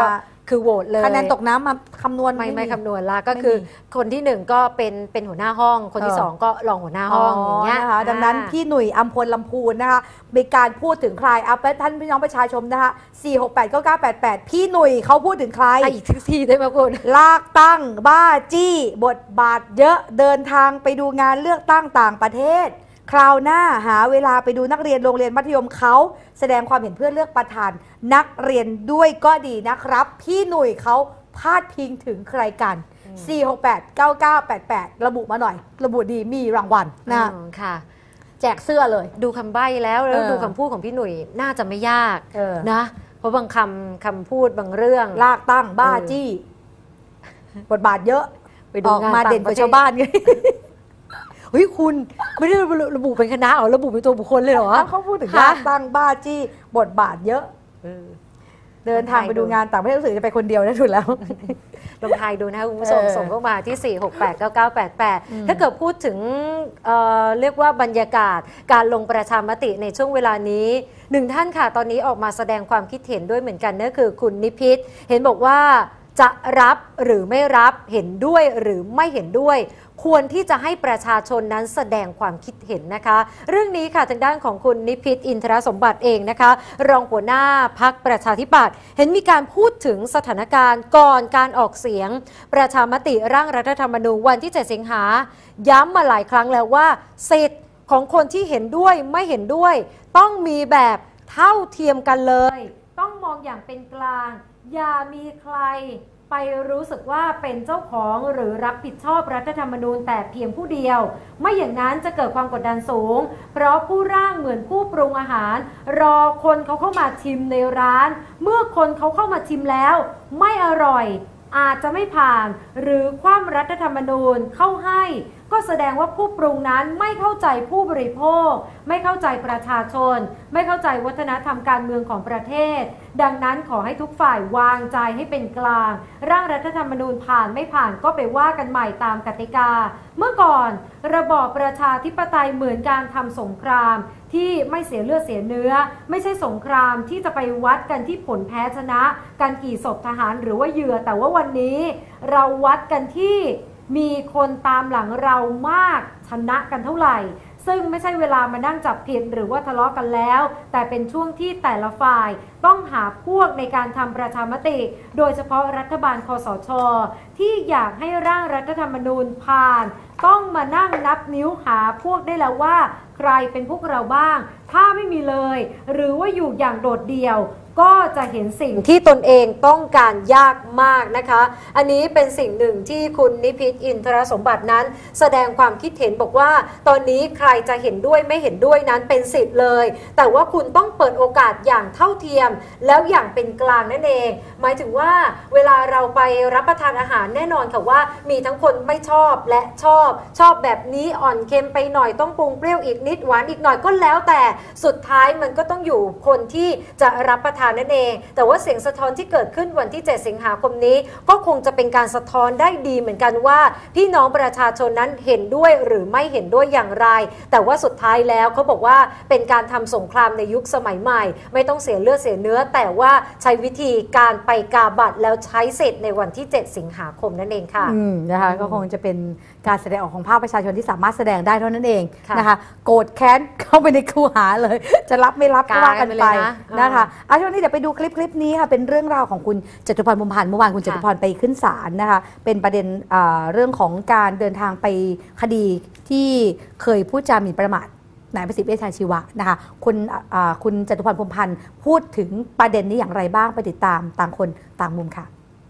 คือโหวตเลยคะแนนตกน้ำมาคำนวณไม่ไม่มีคำนวณละก็ไม่มีคือคนที่หนึ่งก็เป็นเป็นหัวหน้าห้อง คนที่เออสองก็รองหัวหน้าห้องอย่างเงี้ยนะคะดังนั้นพี่หนุ่ยอัมพลลำพูนนะคะมีการพูดถึงใครเอาไปท่านพี่น้องประชาชนนะคะสี่ หก แปด เก้า เก้า แปด แปดพี่หนุ่ยเขาพูดถึงใครอ่ะอีกทีได้ไหมคุณลากตั้งบ้าจี้บทบาทเยอะเดินทางไปดูงานเลือกตั้งต่างประเทศ คราวหน้าหาเวลาไปดูนักเรียนโรงเรียนมัธยมเขาแสดงความเห็นเพื่อเลือกประธานนักเรียนด้วยก็ดีนะครับ พี่หนุ่ยเขาพาดพิงถึงใครกัน สี่ หก แปด เก้า เก้า แปด แปด ระบุมาหน่อย ระบุดีมีรางวัลนะอืมค่ะแจกเสื้อเลยดูคำใบ้แล้วแล้วเออดูคำพูดของพี่หนุ่ยน่าจะไม่ยากเออนะ เพราะบางคำคำพูดบางเรื่องลากตั้งบ้าเออจี้ บทบาทเยอะไปดูออกงานมาต่างเด่นกประว่าเทศชาวบ้านไงเฮ้ยคุณไม่ได้ระบุเป็นคณะเหรอระบุเป็นตัวบุคคลเลยเหรอเขาพูดถึงฮะลากตั้งบ้าจี้ บทบาทเยอะเออเดินทางไปดูงานต่างประเทศรู้สึกจะไปคนเดียวนะถูกแล้วลองทายดูนะคะคุณผู้ชมเออส่งเข้ามาที่ สี่ หก แปด เก้า เก้า แปด แปดอืมถ้าเกิดพูดถึงเอ่อเรียกว่าบรรยากาศการลงประชามติในช่วงเวลานี้หนึ่งท่านค่ะตอนนี้ออกมาแสดงความคิดเห็นด้วยเหมือนกันนั่นคือคุณนิพิษเห็นบอกว่าจะรับหรือไม่รับเห็นด้วยหรือไม่เห็นด้วย ควรที่จะให้ประชาชนนั้นแสดงความคิดเห็นนะคะ เรื่องนี้ค่ะทางด้านของคุณนิพิษอินทรสมบัติเองนะคะ รองหัวหน้าพรรคประชาธิปัตย์เห็นมีการพูดถึงสถานการณ์ก่อนการออกเสียง ประชามติร่างรัฐธรรมนูญวันที่เจ็ดสิงหาย้ำมาหลายครั้งแล้วว่าสิทธิ์ของคนที่เห็นด้วยไม่เห็นด้วย ต้องมีแบบเท่าเทียมกันเลย ต้องมองอย่างเป็นกลาง อย่ามีใครไปรู้สึกว่าเป็นเจ้าของหรือรับผิดชอบรัฐธรรมนูญแต่เพียงผู้เดียว ไม่อย่างนั้นจะเกิดความกดดันสูง เพราะผู้ร่างเหมือนผู้ปรุงอาหาร รอคนเขาเข้ามาชิมในร้าน เมื่อคนเขาเข้ามาชิมแล้ว ไม่อร่อย อาจจะไม่ผ่าน หรือคว่ำรัฐธรรมนูญเข้าให้ ก็แสดงว่าผู้ปรุงนั้นไม่เข้าใจผู้บริโภค ไม่เข้าใจประชาชน ไม่เข้าใจวัฒนธรรมการเมืองของประเทศ ดังนั้นขอให้ทุกฝ่ายวางใจให้เป็นกลาง ร่างรัฐธรรมนูญผ่านไม่ผ่านก็ไปว่ากันใหม่ตามกติกา เมื่อก่อนระบอบประชาธิปไตยเหมือนการทำสงคราม ที่ไม่เสียเลือดเสียเนื้อ ไม่ใช่สงครามที่จะไปวัดกันที่ผลแพ้ชนะการกี่ศพทหารหรือว่าเหยื่อแต่ว่าวันนี้เราวัดกันที่มีคนตามหลังเรามากชนะกันเท่าไหร่ ซึ่งไม่ใช่เวลามานั่งจับผิดหรือว่าทะเลาะกันแล้ว แต่เป็นช่วงที่แต่ละฝ่ายต้องหาพวกในการทำประชามติ โดยเฉพาะรัฐบาลคสช.ที่อยากให้ร่างรัฐธรรมนูญผ่าน ต้องมานั่งนับนิ้วหาพวกได้แล้วว่าใครเป็นพวกเราบ้าง ถ้าไม่มีเลย หรือว่าอยู่อย่างโดดเดี่ยว ก็จะเห็นสิ่งที่ตนเองต้องการยากมากนะคะ อันนี้เป็นสิ่งหนึ่งที่คุณนิพิษอินทรสมบัตินั้น แสดงความคิดเห็นบอกว่า ตอนนี้ใครจะเห็นด้วยไม่เห็นด้วยนั้นเป็นสิทธิ์เลย แต่ว่าคุณต้องเปิดโอกาสอย่างเท่าเทียม แล้วอย่างเป็นกลางนั่นเอง หมายถึงว่าเวลาเราไปรับประทานอาหารแน่นอนค่ะว่ามีทั้งคนไม่ชอบและชอบ ชอบแบบนี้อ่อนเค็มไปหน่อยต้องปรุงเปรี้ยวอีกนิดหวานอีกหน่อยก็แล้วแต่สุดท้ายมันก็ต้องอยู่คนที่จะรับประทานนั่นเองแต่ว่าเสียงสะท้อนที่เกิดขึ้นวันที่เจ็ดสิงหาคมนี้ก็คงจะเป็นการสะท้อนได้ดีเหมือนกันว่าพี่น้องประชาชนนั้นเห็นด้วยหรือไม่เห็นด้วยอย่างไรแต่ว่าสุดท้ายแล้วเขาบอกว่าเป็นการทำสงครามในยุคสมัยใหม่ไม่ต้องเสียเลือดเสียเนื้อแต่ว่าใช้วิธีการไปกาบัตรแล้วใช้สิทธิ์ในวันที่เจ็ดสิงหาคมนั่นเองค่ะอืมนะคะก็คงจะเป็นการแสดงออกของภาคประชาชนที่สามารถแสดงได้เท่านั้นเองค่ะนะคะโกรธแค้นเข้าไปในคูหาเลย จะรับไม่รับก็ว่ากันไปกากันไปเลยนะนะคะเอาช่วงนี้เดี๋ยวไปดูคลิปคลิปนี้ค่ะเป็นเรื่องราวของคุณจตุพรพรหมพันธ์เมื่อวานคุณจค่ะตุพรไปขึ้นศาลนะคะเป็นประเด็นอ่าเรื่องของการเดินทางไปคดีที่เคยพูดจาหมิ่นประมาทนายประสิทธิ์เวชชาชีวะนะคะคุณอ่าคุณจตุพรพรหมพันธ์พูดถึงประเด็นนี้อย่างไรบ้างไปติดตามต่างคนต่างมุมค่ะ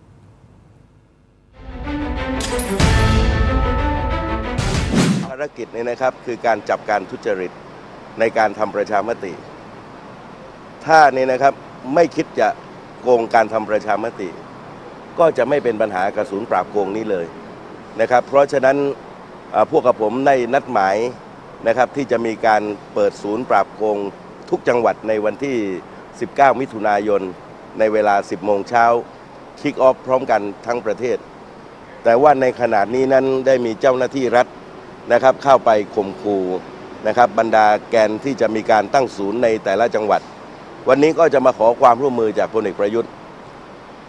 ภารกิจนี้นะครับคือการจับการทุจริตในการทำประชามติถ้านี่นะครับไม่คิดจะโกงการทำประชามติก็จะไม่เป็นปัญหากับศูนย์ปราบโกงนี้เลยนะครับเพราะฉะนั้นพวกกับผมได้นัดหมายนะครับที่จะมีการเปิดศูนย์ปราบโกงทุกจังหวัดในวันที่สิบเก้ามิถุนายนในเวลาสิบโมงเช้าคิกออฟพร้อมกันทั้งประเทศแต่ว่าในขณะนี้นั้นได้มีเจ้าหน้าที่รัฐนะครับเข้าไปข่มขู่นะครับบรรดาแกนที่จะมีการตั้งศูนย์ในแต่ละจังหวัดวันนี้ก็จะมาขอความร่วมมือจากพลเอกประยุทธ์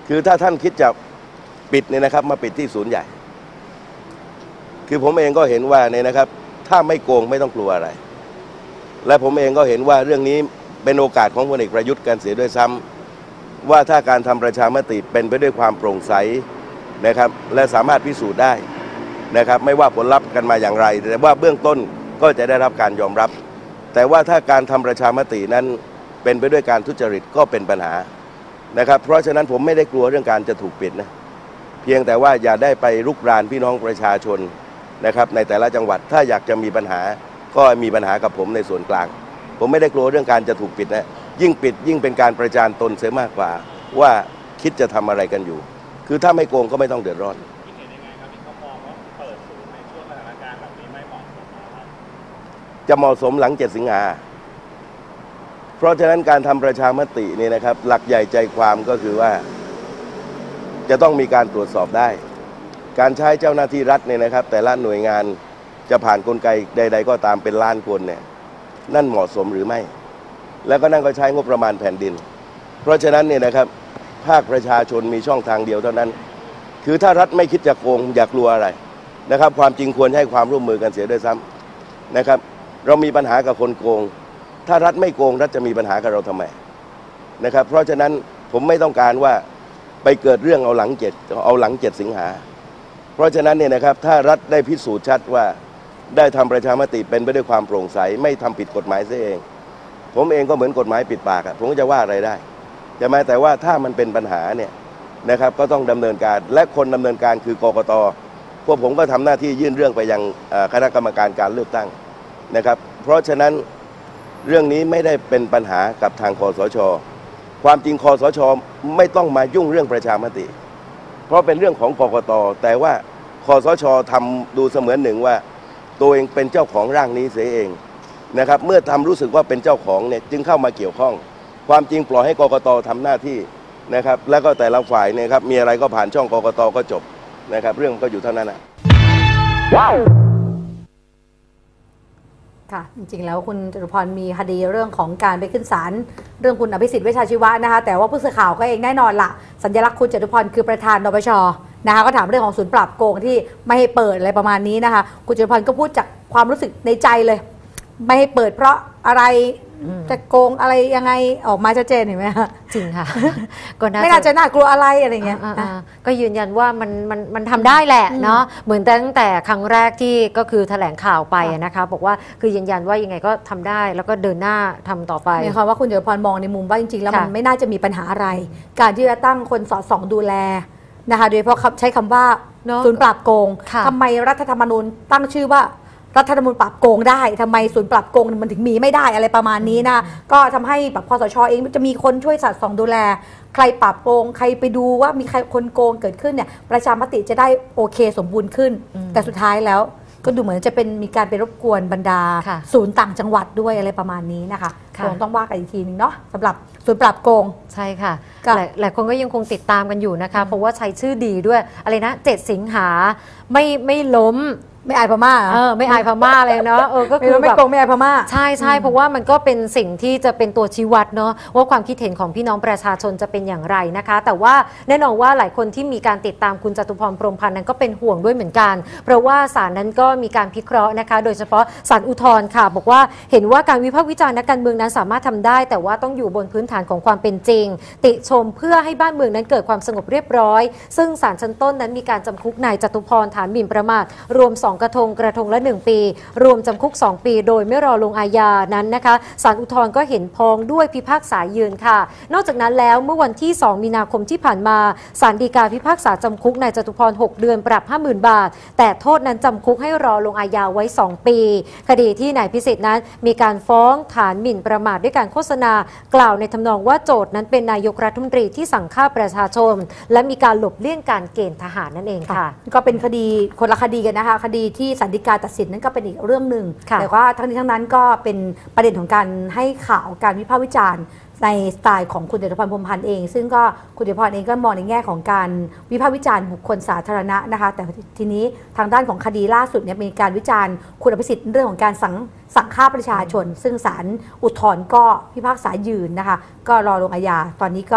คือถ้าท่านคิดจะปิดเนี่ยนะครับมาปิดที่ศูนย์ใหญ่คือผมเองก็เห็นว่าเนี่ยนะครับถ้าไม่โกงไม่ต้องกลัวอะไรและผมเองก็เห็นว่าเรื่องนี้เป็นโอกาสของพลเอกประยุทธ์กันเสียด้วยซ้ำว่าถ้าการทำประชามติเป็นไปด้วยความโปร่งใสนะครับและสามารถพิสูจน์ได้นะครับไม่ว่าผลลัพธ์กันมาอย่างไรแต่ว่าเบื้องต้นก็จะได้รับการยอมรับแต่ว่าถ้าการทำประชามตินั้นเป็นไปด้วยการทุจริตก็เป็นปัญหานะครับเพราะฉะนั้นผมไม่ได้กลัวเรื่องการจะถูกปิดนะเพียงแต่ว่าอย่าได้ไปรุกรานพี่น้องประชาชนนะครับในแต่ละจังหวัดถ้าอยากจะมีปัญหาก็มีปัญหากับผมในส่วนกลางผมไม่ได้กลัวเรื่องการจะถูกปิดนะยิ่งปิดยิ่งเป็นการประจานตนเสียมากกว่าว่าคิดจะทำอะไรกันอยู่คือถ้าไม่โกงก็ไม่ต้องเดือดร้อนคิดเห็นยังไงครับที่เขามองว่าเปิดศูนย์ในช่วงสถานการณ์แบบนี้ไม่เหมาะสมครับจะเหมาะสมหลังเจ็ดสิงหาเพราะฉะนั้นการทำประชามตินี่นะครับหลักใหญ่ใจความก็คือว่าจะต้องมีการตรวจสอบได้การใช้เจ้าหน้าที่รัฐเนี่ยนะครับแต่ละหน่วยงานจะผ่านกลไกใดๆก็ตามเป็นล้านคนเนี่ยนั่นเหมาะสมหรือไม่แล้วก็นั่นก็ใช้งบประมาณแผ่นดินเพราะฉะนั้นเนี่ยนะครับภาคประชาชนมีช่องทางเดียวเท่านั้นคือถ้ารัฐไม่คิดจะโกงอย่ากลัวอะไรนะครับความจริงควรให้ความร่วมมือกันเสียด้วยซ้ำนะครับเรามีปัญหากับคนโกงถ้ารัฐไม่โกงรัฐจะมีปัญหากับเราทำไมนะครับเพราะฉะนั้นผมไม่ต้องการว่าไปเกิดเรื่องเอาหลังเจ็ดเอาหลังเจ็ดสิงหาเพราะฉะนั้นเนี่ยนะครับถ้ารัฐได้พิสูจน์ชัดว่าได้ทำประชามติเป็นไปด้วยความโปร่งใสไม่ทำผิดกฎหมายเสียเองผมเองก็เหมือนกฎหมายปิดปากอะผมก็จะว่าอะไรได้ใช่ไหมแต่ว่าถ้ามันเป็นปัญหาเนี่ยนะครับก็ต้องดำเนินการและคนดำเนินการคือกกต.พวกผมก็ทำหน้าที่ยื่นเรื่องไปยังคณะกรรมการการเลือกตั้งนะครับเพราะฉะนั้นเรื่องนี้ไม่ได้เป็นปัญหากับทางคสช.ความจริงคสช.ไม่ต้องมายุ่งเรื่องประชามติเพราะเป็นเรื่องของกกต.แต่ว่าคสช.ทำดูเสมือนหนึ่งว่าตัวเองเป็นเจ้าของร่างนี้เสียเองนะครับเมื่อทำรู้สึกว่าเป็นเจ้าของเนี่ยจึงเข้ามาเกี่ยวข้องความจริงปล่อยให้กกต.ทำหน้าที่นะครับแล้วก็แต่ละฝ่ายเนี่ยครับมีอะไรก็ผ่านช่องกกต.ก็จบนะครับเรื่องก็อยู่เท่านั้นนะว้าวค่ะจริงๆแล้วคุณจตุพรมีคดีเรื่องของการไปขึ้นศาลเรื่องคุณอภิสิทธิ์เวชชาชีวะนะคะแต่ว่าผู้สื่อข่าวก็เองแน่นอนละสัญลักษณ์คุณจตุพรคือประธานนปช.นะคะก็ถามเรื่องของศูนย์ปราบโกงที่ไม่ให้เปิดอะไรประมาณนี้นะคะคุณจตุพรก็พูดจากความรู้สึกในใจเลยไม่ให้เปิดเพราะอะไรจะโกงอะไรยังไงออกมาชัดเจนเห็นไหมคะจริงค่ะก็ไม่น่าจะน่ากลัวอะไรอะไรเงี้ยก็ยืนยันว่ามันมันมันทำได้แหละเนาะเหมือนตั้งแต่ครั้งแรกที่ก็คือแถลงข่าวไปนะคะบอกว่าคือยืนยันว่ายังไงก็ทำได้แล้วก็เดินหน้าทำต่อไปหมายความว่าคุณจตุพรมองในมุมว่าจริงๆแล้วมันไม่น่าจะมีปัญหาอะไรการที่จะตั้งคนสอดส่องดูแลนะคะโดยเฉพาะใช้คำว่าศูนย์ปราบโกงทำไมรัฐธรรมนูญตั้งชื่อว่ารัฐธรรมนูญปราบโกงได้ทำไมศูนย์ปราบโกงมันถึงมีไม่ได้อะไรประมาณนี้นะก็ทำให้แบบคสช.เองจะมีคนช่วยสอดส่องดูแลใครปราบโกงใครไปดูว่ามีใครคนโกงเกิดขึ้นเนี่ยประชามติจะได้โอเคสมบูรณ์ขึ้นแต่สุดท้ายแล้วก็ดูเหมือนจะเป็นมีการไปรบกวนบรรดาศูนย์ต่างจังหวัดด้วยอะไรประมาณนี้นะคะคงต้องว่ากันอีกทีนึงเนาะสำหรับศูนย์ปราบโกงใช่ค่ะหลายคนก็ยังคงติดตามกันอยู่นะคะเพราะว่าใช้ชื่อดีด้วยอะไรนะเจ็ดสิงหาไม่ไม่ล้มไม่อายพม่าเออไม่อายพม่าเลยเนาะเออก็คือไม่โกงไม่อายพม่าใช่ใช่เพราะว่ามันก็เป็นสิ่งที่จะเป็นตัวชี้วัดเนาะว่าความคิดเห็นของพี่น้องประชาชนจะเป็นอย่างไรนะคะแต่ว่าแน่นอนว่าหลายคนที่มีการติดตามคุณจตุพรพรหมพันธ์นั้นก็เป็นห่วงด้วยเหมือนกันเพราะว่าศาลนั้นก็มีการพิเคราะห์นะคะโดยเฉพาะศาลอุทธรณ์ค่ะบอกว่าเห็นว่าการวิพากษ์วิจารณ์นักการเมืองนั้นสามารถทำได้แต่ว่าต้องอยู่บนพื้นฐานของความเป็นจริงติชมเพื่อให้บ้านเมืองนั้นเกิดความสงบเรียบร้อยซึ่งศาลชั้นต้นนั้นมีการจำคุกนายจตุพรฐานหมิ่นประมาทรวมสองกระทงกระทงละหนึ่งปีรวมจำคุกสองปีโดยไม่รอลงอาญานั้นนะคะศาลอุทธรณ์ก็เห็นพ้องด้วยพิพากษายืนค่ะนอกจากนั้นแล้วเมื่อวันที่สองมีนาคมที่ผ่านมาศาลฎีกาพิพากษาจำคุกนายจตุพรหกเดือนปรับ ห้าหมื่น บาทแต่โทษนั้นจำคุกให้รอลงอาญาไว้สองปีคดีที่นายพิสิทธิ์นั้นมีการฟ้องฐานหมิ่นประมาทด้วยการโฆษณากล่าวในทำนองว่าโจทย์นั้นเป็นนายกรัฐมนตรีที่สั่งฆ่าประชาชนและมีการหลบเลี่ยงการเกณฑ์ทหารนั่นเองค่ะก็เป็นคดีคนละคดีกันนะคะคดีที่ศาลฎีกาตัดสินนั้นก็เป็นอีกเรื่องหนึ่งแต่ว่าทั้งนี้ทั้งนั้นก็เป็นประเด็นของการให้ข่าวการวิพากษ์วิจารณ์ในสไตล์ของคุณจตุพรพรหมพันธ์เองซึ่งก็คุณจตุพรเองก็มองในแง่ของการวิพากษ์วิจารณ์บุคคลสาธารณะนะคะแต่ทีนี้ทางด้านของคดีล่าสุดเนี่ยมีการวิจารณ์คุณอภิสิทธิ์เรื่องของการสั่งสั่งฆ่าประชาชนซึ่งศาลอุทธรณ์ก็พิพากษายืนนะคะก็รอลงอาญาตอนนี้ก็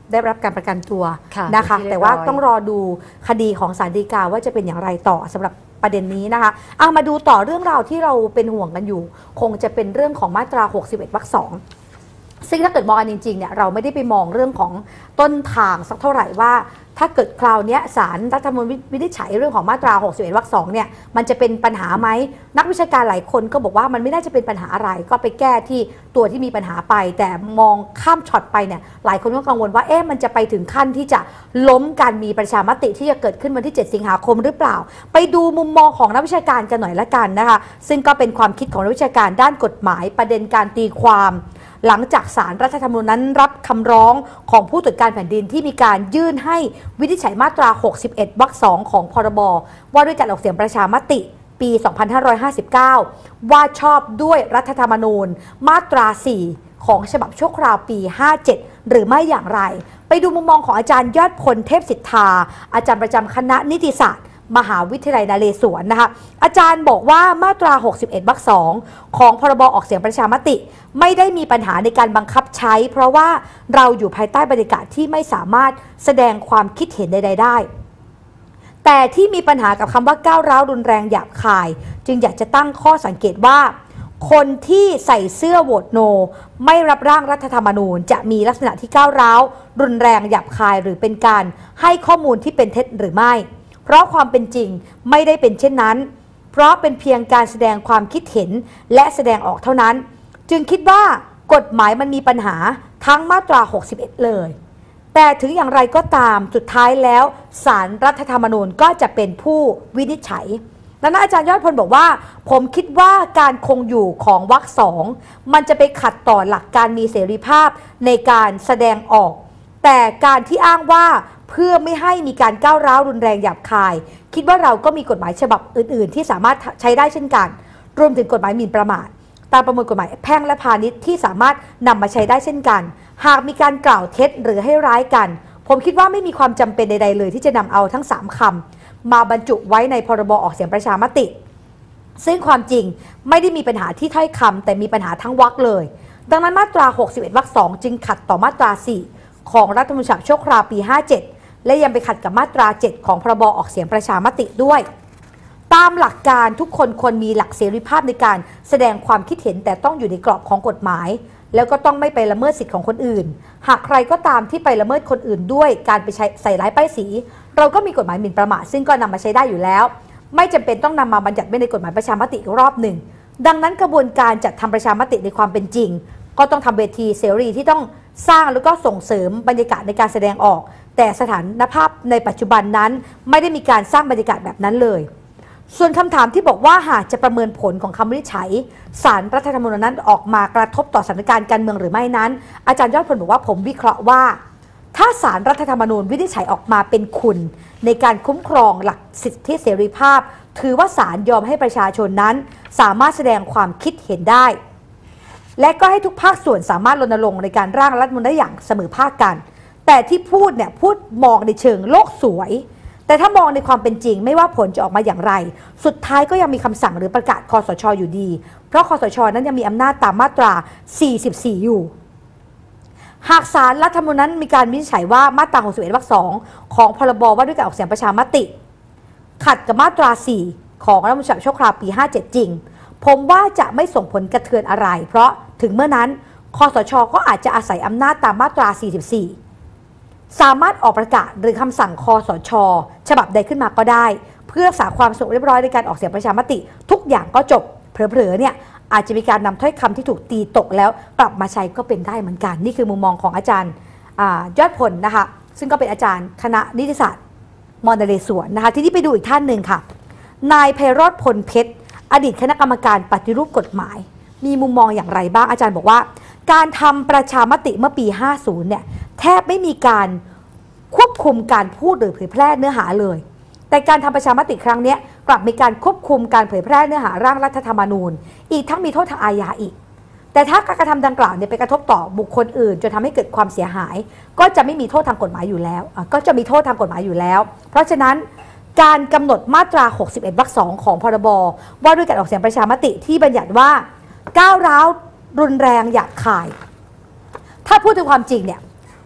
ได้รับการประกันตัวค่ะนะคะเป็นที่เรียบร้อยแต่ว่าต้องรอดูคดีของศาลฎีกาว่าจะเป็นอย่างไรต่อสำหรับประเด็นนี้นะคะเอามาดูต่อเรื่องราวที่เราเป็นห่วงกันอยู่ คงจะเป็นเรื่องของมาตราหกสิบเอ็ดวรรคสองซึ่งถ้าเกิดมองกันจริงๆเนี่ยเราไม่ได้ไปมองเรื่องของต้นทางสักเท่าไหร่ว่า ถ้าเกิดคราวนี้ศาลรัฐธรรมนูญวินิจฉัยเรื่องของมาตราหกสิบเอ็ดวรรคสองเนี่ยมันจะเป็นปัญหาไหมนักวิชาการหลายคนก็บอกว่ามันไม่น่าจะเป็นปัญหาอะไรก็ไปแก้ที่ตัวที่มีปัญหาไป แต่มองข้ามช็อตไปเนี่ยหลายคนก็กังวลว่าเอ๊ะมันจะไปถึงขั้นที่จะล้มการมีประชามติที่จะเกิดขึ้นวันที่เจ็ดสิงหาคมหรือเปล่าไปดูมุมมองของนักวิชาการกันหน่อยละกันนะคะซึ่งก็เป็นความคิดของนักวิชาการด้านกฎหมายประเด็นการตีความหลังจากศาลรัฐธรรมนูญนั้นรับคำร้องของผู้ตรวจการแผ่นดินที่มีการยื่นให้วินิจฉัยมาตราหกสิบเอ็ดวรรคสองของพรบว่าด้วยการออกเสียงประชามติปี สองพันห้าร้อยห้าสิบเก้า ว่าชอบด้วยรัฐธรรมนูญมาตราสี่ของฉบับชั่วคราวปีห้าเจ็ดหรือไม่อย่างไรไปดูมุมมองของอาจารย์ยอดพลเทพสิทธาอาจารย์ประจำคณะนิติศาสตร์มหาวิทยาลัยนเรศวรนะคะอาจารย์บอกว่ามาตราหกสิบเอ็ดวรรคสองของพรบออกเสียงประชามติไม่ได้มีปัญหาในการบังคับใช้เพราะว่าเราอยู่ภายใต้บรรยากาศที่ไม่สามารถแสดงความคิดเห็นใดๆได้แต่ที่มีปัญหากับคำว่าก้าวร้าวรุนแรงหยาบคายจึงอยากจะตั้งข้อสังเกตว่าคนที่ใส่เสื้อโหวตโนไม่รับร่างรัฐธรรมนูญจะมีลักษณะที่ก้าวร้าวรุนแรงหยาบคายหรือเป็นการให้ข้อมูลที่เป็นเท็จหรือไม่เพราะความเป็นจริงไม่ได้เป็นเช่นนั้นเพราะเป็นเพียงการแสดงความคิดเห็นและแสดงออกเท่านั้นจึงคิดว่ากฎหมายมันมีปัญหาทั้งมาตราหกสิบเอ็ดเลยแต่ถึงอย่างไรก็ตามสุดท้ายแล้วศาลรัฐธรรมนูญก็จะเป็นผู้วินิจฉัยดังนั้นอาจารย์ยอดพลบอกว่าผมคิดว่าการคงอยู่ของวรรคสองมันจะไปขัดต่อหลักการมีเสรีภาพในการแสดงออกแต่การที่อ้างว่าเพื่อไม่ให้มีการก้าวร้าวรุนแรงหยาบคายคิดว่าเราก็มีกฎหมายฉบับอื่นๆที่สามารถใช้ได้เช่นกันรวมถึงกฎหมายหมิ่นประมาทตามประมวลกฎหมายแพ่งและพาณิชย์ที่สามารถนำมาใช้ได้เช่นกันหากมีการกล่าวเท็จหรือให้ร้ายกันผมคิดว่าไม่มีความจำเป็นใดๆเลยที่จะนำเอาทั้งสามคำมาบรรจุไว้ในพรบออกเสียงประชามติซึ่งความจริงไม่ได้มีปัญหาที่ถ้อยคำแต่มีปัญหาทั้งวรรคเลยดังนั้นมาตราหกสิบเอ็ดวรรคสองจึงขัดต่อมาตราสี่ของรัฐธรรมนูญฉบับชั่วคราวปีห้าเจ็ดและยังไปขัดกับมาตราเจ็ดของพรบออกเสียงประชามติด้วยตามหลักการทุกคนควรมีหลักเสรีภาพในการแสดงความคิดเห็นแต่ต้องอยู่ในกรอบของกฎหมายแล้วก็ต้องไม่ไปละเมิดสิทธิของคนอื่นหากใครก็ตามที่ไปละเมิดคนอื่นด้วยการไปใส่ร้ายป้ายสีเราก็มีกฎหมายหมิ่นประมาทซึ่งก็นำมาใช้ได้อยู่แล้วไม่จำเป็นต้องนำมาบัญญัติไว้ในกฎหมายประชามติอีกรอบหนึ่งดังนั้นกระบวนการจัดทำประชามติในความเป็นจริงก็ต้องทำเวทีเสรีที่ต้องสร้างแล้วก็ส่งเสริมบรรยากาศในการแสดงออกแต่สถานภาพในปัจจุบันนั้นไม่ได้มีการสร้างบรรยากาศแบบนั้นเลยส่วนคำถามที่บอกว่าหากจะประเมินผลของคำวินิจฉัยศาลรัฐธรรมนูญนั้นออกมากระทบต่อสถานการณ์การเมืองหรือไม่นั้นอาจารย์ยอดพลบอกว่าผมวิเคราะห์ว่าถ้าศาลรัฐธรรมนูญวินิจฉัยออกมาเป็นคุณในการคุ้มครองหลักสิทธิเสรีภาพถือว่าศาลยอมให้ประชาชนนั้นสามารถแสดงความคิดเห็นได้และก็ให้ทุกภาคส่วนสามารถรณรงค์ในการร่างรัฐธรรมนูญได้อย่างเสมอภาคกันแต่ที่พูดเนี่ยพูดมองในเชิงโลกสวยแต่ถ้ามองในความเป็นจริงไม่ว่าผลจะออกมาอย่างไรสุดท้ายก็ยังมีคำสั่งหรือประกาศคสช.อยู่ดีเพราะคสช.นั้นยังมีอำนาจตามมาตราสี่สิบสี่อยู่หากศาลรัฐธรรมนูญนั้นมีการวินิจฉัยว่ามาตราหกสิบเอ็ดวรรคสองของพรบว่าด้วยการออกเสียงประชามติขัดกับมาตราสี่ของรัฐธรรมนูญฉบับชั่วคราวปีห้าเจ็ดจริงผมว่าจะไม่ส่งผลกระเทือนอะไรเพราะถึงเมื่อนั้นคสช.ก็อาจจะอาศัยอำนาจตามมาตราสี่สิบสี่สามารถออกประกาศหรือคำสั่งคสช.ฉบับใดขึ้นมาก็ได้เพื่อรักษาความสงบเรียบร้อยในการออกเสียงประชามติทุกอย่างก็จบเผลอๆเนี่ยอาจจะมีการนำถ้อยคำที่ถูกตีตกแล้วกลับมาใช้ก็เป็นได้เหมือนกันนี่คือมุมมองของอาจารย์ยอดพลนะคะซึ่งก็เป็นอาจารย์คณะนิติศาสตร์มนเรศวรนะคะที่นี่ไปดูอีกท่านหนึ่งค่ะนายไพโรจน์พลเพชรอดีตคณะกรรมการปฏิรูปกฎหมายมีมุมมองอย่างไรบ้างอาจารย์บอกว่าการทำประชามติเมื่อปีห้าสิบเนี่ยแทบไม่มีการควบคุมการพูดหรือเผยแพร่เนื้อหาเลยแต่การทำประชามติครั้งนี้กลับมีการควบคุมการเผยแพร่เนื้อหาร่างรัฐธรรมนูญอีกทั้งมีโทษทางอาญาอีกแต่ถ้าการกระทำดังกล่าวเนี่ยไปกระทบต่อบุคคลอื่นจนทำให้เกิดความเสียหายก็จะไม่มีโทษทางกฎหมายอยู่แล้วก็จะมีโทษทางกฎหมายอยู่แล้วเพราะฉะนั้นการกำหนดมาตราหกสิบเอ็ดวรรคสองของพรบว่าด้วยการออกเสียงประชามติที่บัญญัติว่าก้าวร้าวรุนแรงหยาบคายถ้าพูดถึงความจริงเนี่ย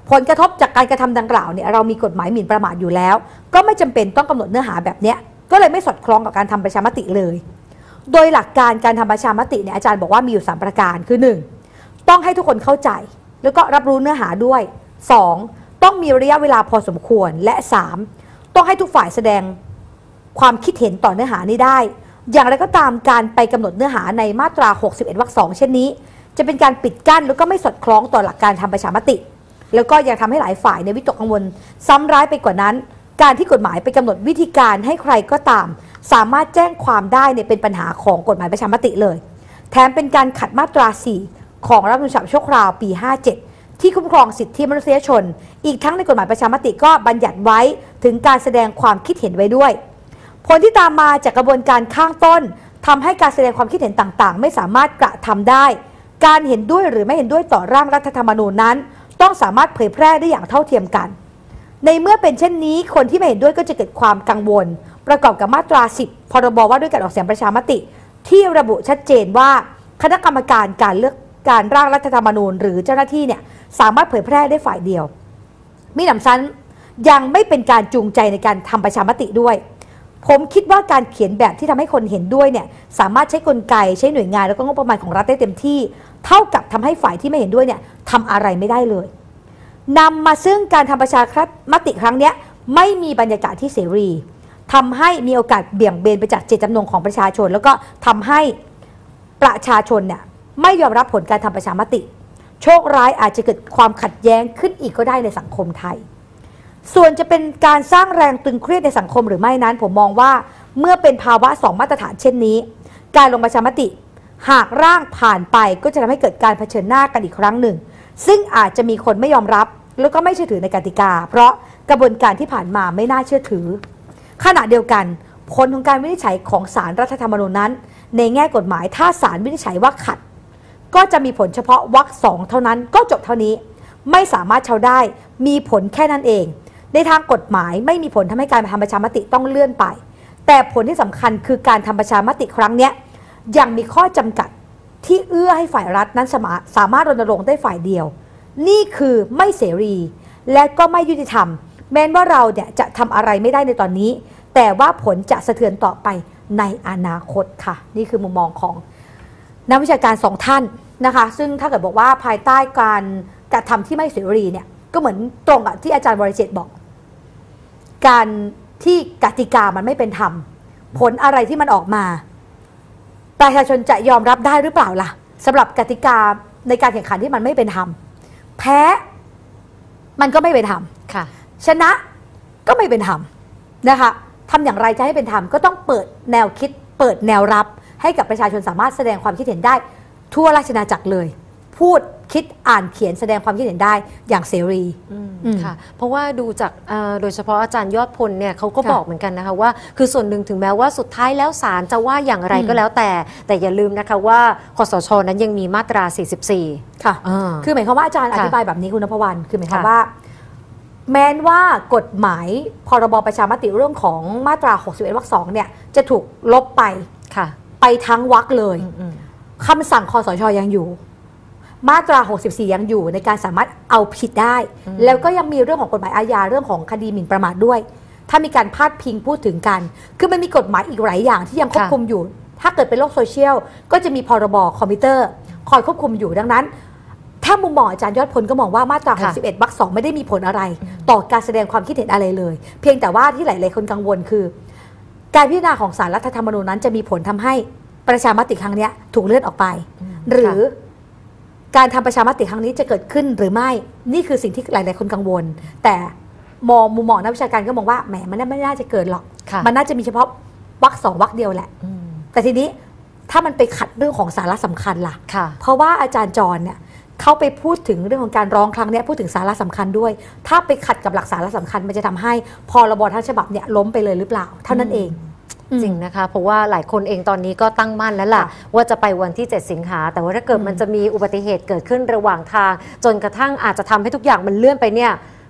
ผลกระทบจากการกระทำดังกล่าวเนี่ยเรามีกฎหมายหมิ่นประมาทอยู่แล้วก็ไม่จำเป็นต้องกำหนดเนื้อหาแบบเนี้ยก็เลยไม่สอดคล้องกับการทำประชามติเลยโดยหลักการการทำประชามติเนี่ยอาจารย์บอกว่ามีอยู่สามประการคือหนึ่งต้องให้ทุกคนเข้าใจแล้วก็รับรู้เนื้อหาด้วยสองต้องมีระยะเวลาพอสมควรและสามต้องให้ทุกฝ่ายแสดงความคิดเห็นต่อเนื้อหานี้ได้อย่างไรก็ตามการไปกำหนดเนื้อหาในมาตราหกสิบเอ็ดวรรคสองเช่นนี้จะเป็นการปิดกั้นแล้วก็ไม่สอดคล้องต่อหลักการทำประชามติแล้วก็ยังทำให้หลายฝ่ายในวิตกกังวลซ้ำร้ายไปกว่านั้นการที่กฎหมายไปกำหนดวิธีการให้ใครก็ตามสามารถแจ้งความได้เนี่ยเป็นปัญหาของกฎหมายประชามติเลยแถมเป็นการขัดมาตราสี่ของรัฐธรรมนูญฉบับชั่วคราวปีห้าเจ็ดที่คุ้มครองสิทธิมนุษยชนอีกทั้งในกฎหมายประชามติก็บัญญัติไว้ถึงการแสดงความคิดเห็นไว้ด้วยผลที่ตามมาจากกระบวนการข้างต้นทำให้การแสดงความคิดเห็นต่างๆไม่สามารถกระทำได้การเห็นด้วยหรือไม่เห็นด้วยต่อร่างรัฐธรรมนูญนั้นต้องสามารถเผยแพร่ได้อย่างเท่าเทียมกันในเมื่อเป็นเช่นนี้คนที่ไม่เห็นด้วยก็จะเกิดความกังวลประกอบกับมาตราสิบพรบว่าด้วยการออกเสียงประชามติที่ระบุชัดเจนว่าคณะกรรมการการเลือกการร่างรัฐธรรมนูญหรือเจ้าหน้าที่เนี่ยสามารถเผยแพร่ได้ฝ่ายเดียวมิหนำซ้ำยังไม่เป็นการจูงใจในการทำประชามติด้วยผมคิดว่าการเขียนแบบที่ทำให้คนเห็นด้วยเนี่ยสามารถใช้กลไกใช้หน่วยงานแล้วก็งบประมาณของรัฐได้เต็มที่เท่ากับทำให้ฝ่ายที่ไม่เห็นด้วยเนี่ยทำอะไรไม่ได้เลยนำมาซึ่งการทำประชามติครั้งนี้ไม่มีบรรยากาศที่เสรีทำให้มีโอกาสเบี่ยงเบนไปจากเจตจำนงของประชาชนแล้วก็ทำให้ประชาชนเนี่ยไม่ยอมรับผลการทำประชามติโชคร้ายอาจจะเกิดความขัดแย้งขึ้นอีกก็ได้ในสังคมไทยส่วนจะเป็นการสร้างแรงตึงเครียดในสังคมหรือไม่นั้นผมมองว่าเมื่อเป็นภาวะสองมาตรฐานเช่นนี้การลงประชามติหากร่างผ่านไปก็จะทำให้เกิดการเผชิญหน้ากันอีกครั้งหนึ่งซึ่งอาจจะมีคนไม่ยอมรับแล้วก็ไม่เชื่อถือในกติกาเพราะกระบวนการที่ผ่านมาไม่น่าเชื่อถือขณะเดียวกันผลของการวินิจฉัยของศาลรัฐธรรมนูญนั้นในแง่กฎหมายถ้าศาลวินิจฉัยว่าขัดก็จะมีผลเฉพาะวรรคสองเท่านั้นก็จบเท่านี้ไม่สามารถเชาได้มีผลแค่นั้นเองในทางกฎหมายไม่มีผลทำให้การทำประชามติต้องเลื่อนไปแต่ผลที่สำคัญคือการทำประชามติครั้งนี้ยังมีข้อจำกัดที่เอื้อให้ฝ่ายรัฐนั้นสามารถรณรงค์ได้ฝ่ายเดียวนี่คือไม่เสรีและก็ไม่ยุติธรรมแม้ว่าเราเนี่ยจะทำอะไรไม่ได้ในตอนนี้แต่ว่าผลจะสะเทือนต่อไปในอนาคตค่ะนี่คือมุมมองของนักวิชาการสองท่านนะคะซึ่งถ้าเกิดบอกว่าภายใต้การกระทำที่ไม่เสรีเนี่ยก็เหมือนตรงกับที่อาจารย์วรเจตน์บอกการที่กติกามันไม่เป็นธรรมผลอะไรที่มันออกมาประชาชนจะยอมรับได้หรือเปล่าล่ะสำหรับกติกาในการแข่งขันที่มันไม่เป็นธรรมแพ้มันก็ไม่เป็นธรรมชนะก็ไม่เป็นธรรมนะคะทำอย่างไรจะให้เป็นธรรมก็ต้องเปิดแนวคิดเปิดแนวรับให้กับประชาชนสามารถแสดงความคิดเห็นได้ทั่วราชอาณาจักรเลยพูดคิดอ่านเขียนแสดงความคิดเห็นได้อย่างเสรีค่ะเพราะว่าดูจากโดยเฉพาะอาจารย์ยอดพลเนี่ยเขาก็บอกเหมือนกันนะคะว่าคือส่วนหนึ่งถึงแม้ว่าสุดท้ายแล้วศาลจะว่าอย่างไรก็แล้วแต่แต่อย่าลืมนะคะว่าคสช.นั้นยังมีมาตราสี่สิบสี่ค่ะคือหมายความว่าอาจารย์อธิบายแบบนี้คุณณภวรรณคือหมายความว่าแม้ว่ากฎหมายพรบประชามติเรื่องของมาตราหกสิบเอ็ดวรรคสองเนี่ยจะถูกลบไปไปทั้งวรรคเลยคำสั่งคสช.ยังอยู่มาตราหกสิบสี่ยังอยู่ในการสามารถเอาผิดได้แล้วก็ยังมีเรื่องของกฎหมายอาญาเรื่องของคดีหมิ่นประมาทด้วยถ้ามีการพาดพิงพูดถึงกันคือมันมีกฎหมายอีกหลายอย่างที่ยังควบคุมอยู่ถ้าเกิดเป็นโลกโซเชียลก็จะมีพรบคอมพิวเตอร์คอยควบคุมอยู่ดังนั้นถ้ามุมมองอาจารย์ยอดพลก็มองว่ามาตราหกสิบเอ็ดวรรคสองไม่ได้มีผลอะไรต่อการแสดงความคิดเห็นอะไรเลยเพียงแต่ว่าที่หลายๆคนกังวลคือการพิจารณาของศาลรัฐธรรมนูญนั้นจะมีผลทำให้ประชามติครั้งนี้ถูกเลื่อนออกไปหรือการทำประชามติครั้งนี้จะเกิดขึ้นหรือไม่นี่คือสิ่งที่หลายๆคนกังวลแต่มองมุมมองนักวิชาการก็มองว่าแหมมันไม่น่าจะเกิดหรอกมันน่าจะมีเฉพาะวรรคสองวรรคเดียวแหละแต่ทีนี้ถ้ามันไปขัดเรื่องของสาระสำคัญล่ะเพราะว่าอาจารย์จรเนี่ยเขาไปพูดถึงเรื่องของการร้องครั้งนี้พูดถึงสาระสำคัญด้วยถ้าไปขัดกับหลักสาระสำคัญมันจะทำให้พรบทั้งฉบับเนี่ยล้มไปเลยหรือเปล่าเท่านั้นเองจริงนะคะเพราะว่าหลายคนเองตอนนี้ก็ตั้งมั่นแล้วล่ะว่าจะไปวันที่เจ็ดสิงหาแต่ว่าถ้าเกิดมันจะมีอุบัติเหตุเกิดขึ้นระหว่างทางจนกระทั่งอาจจะทำให้ทุกอย่างมันเลื่อนไปเนี่ย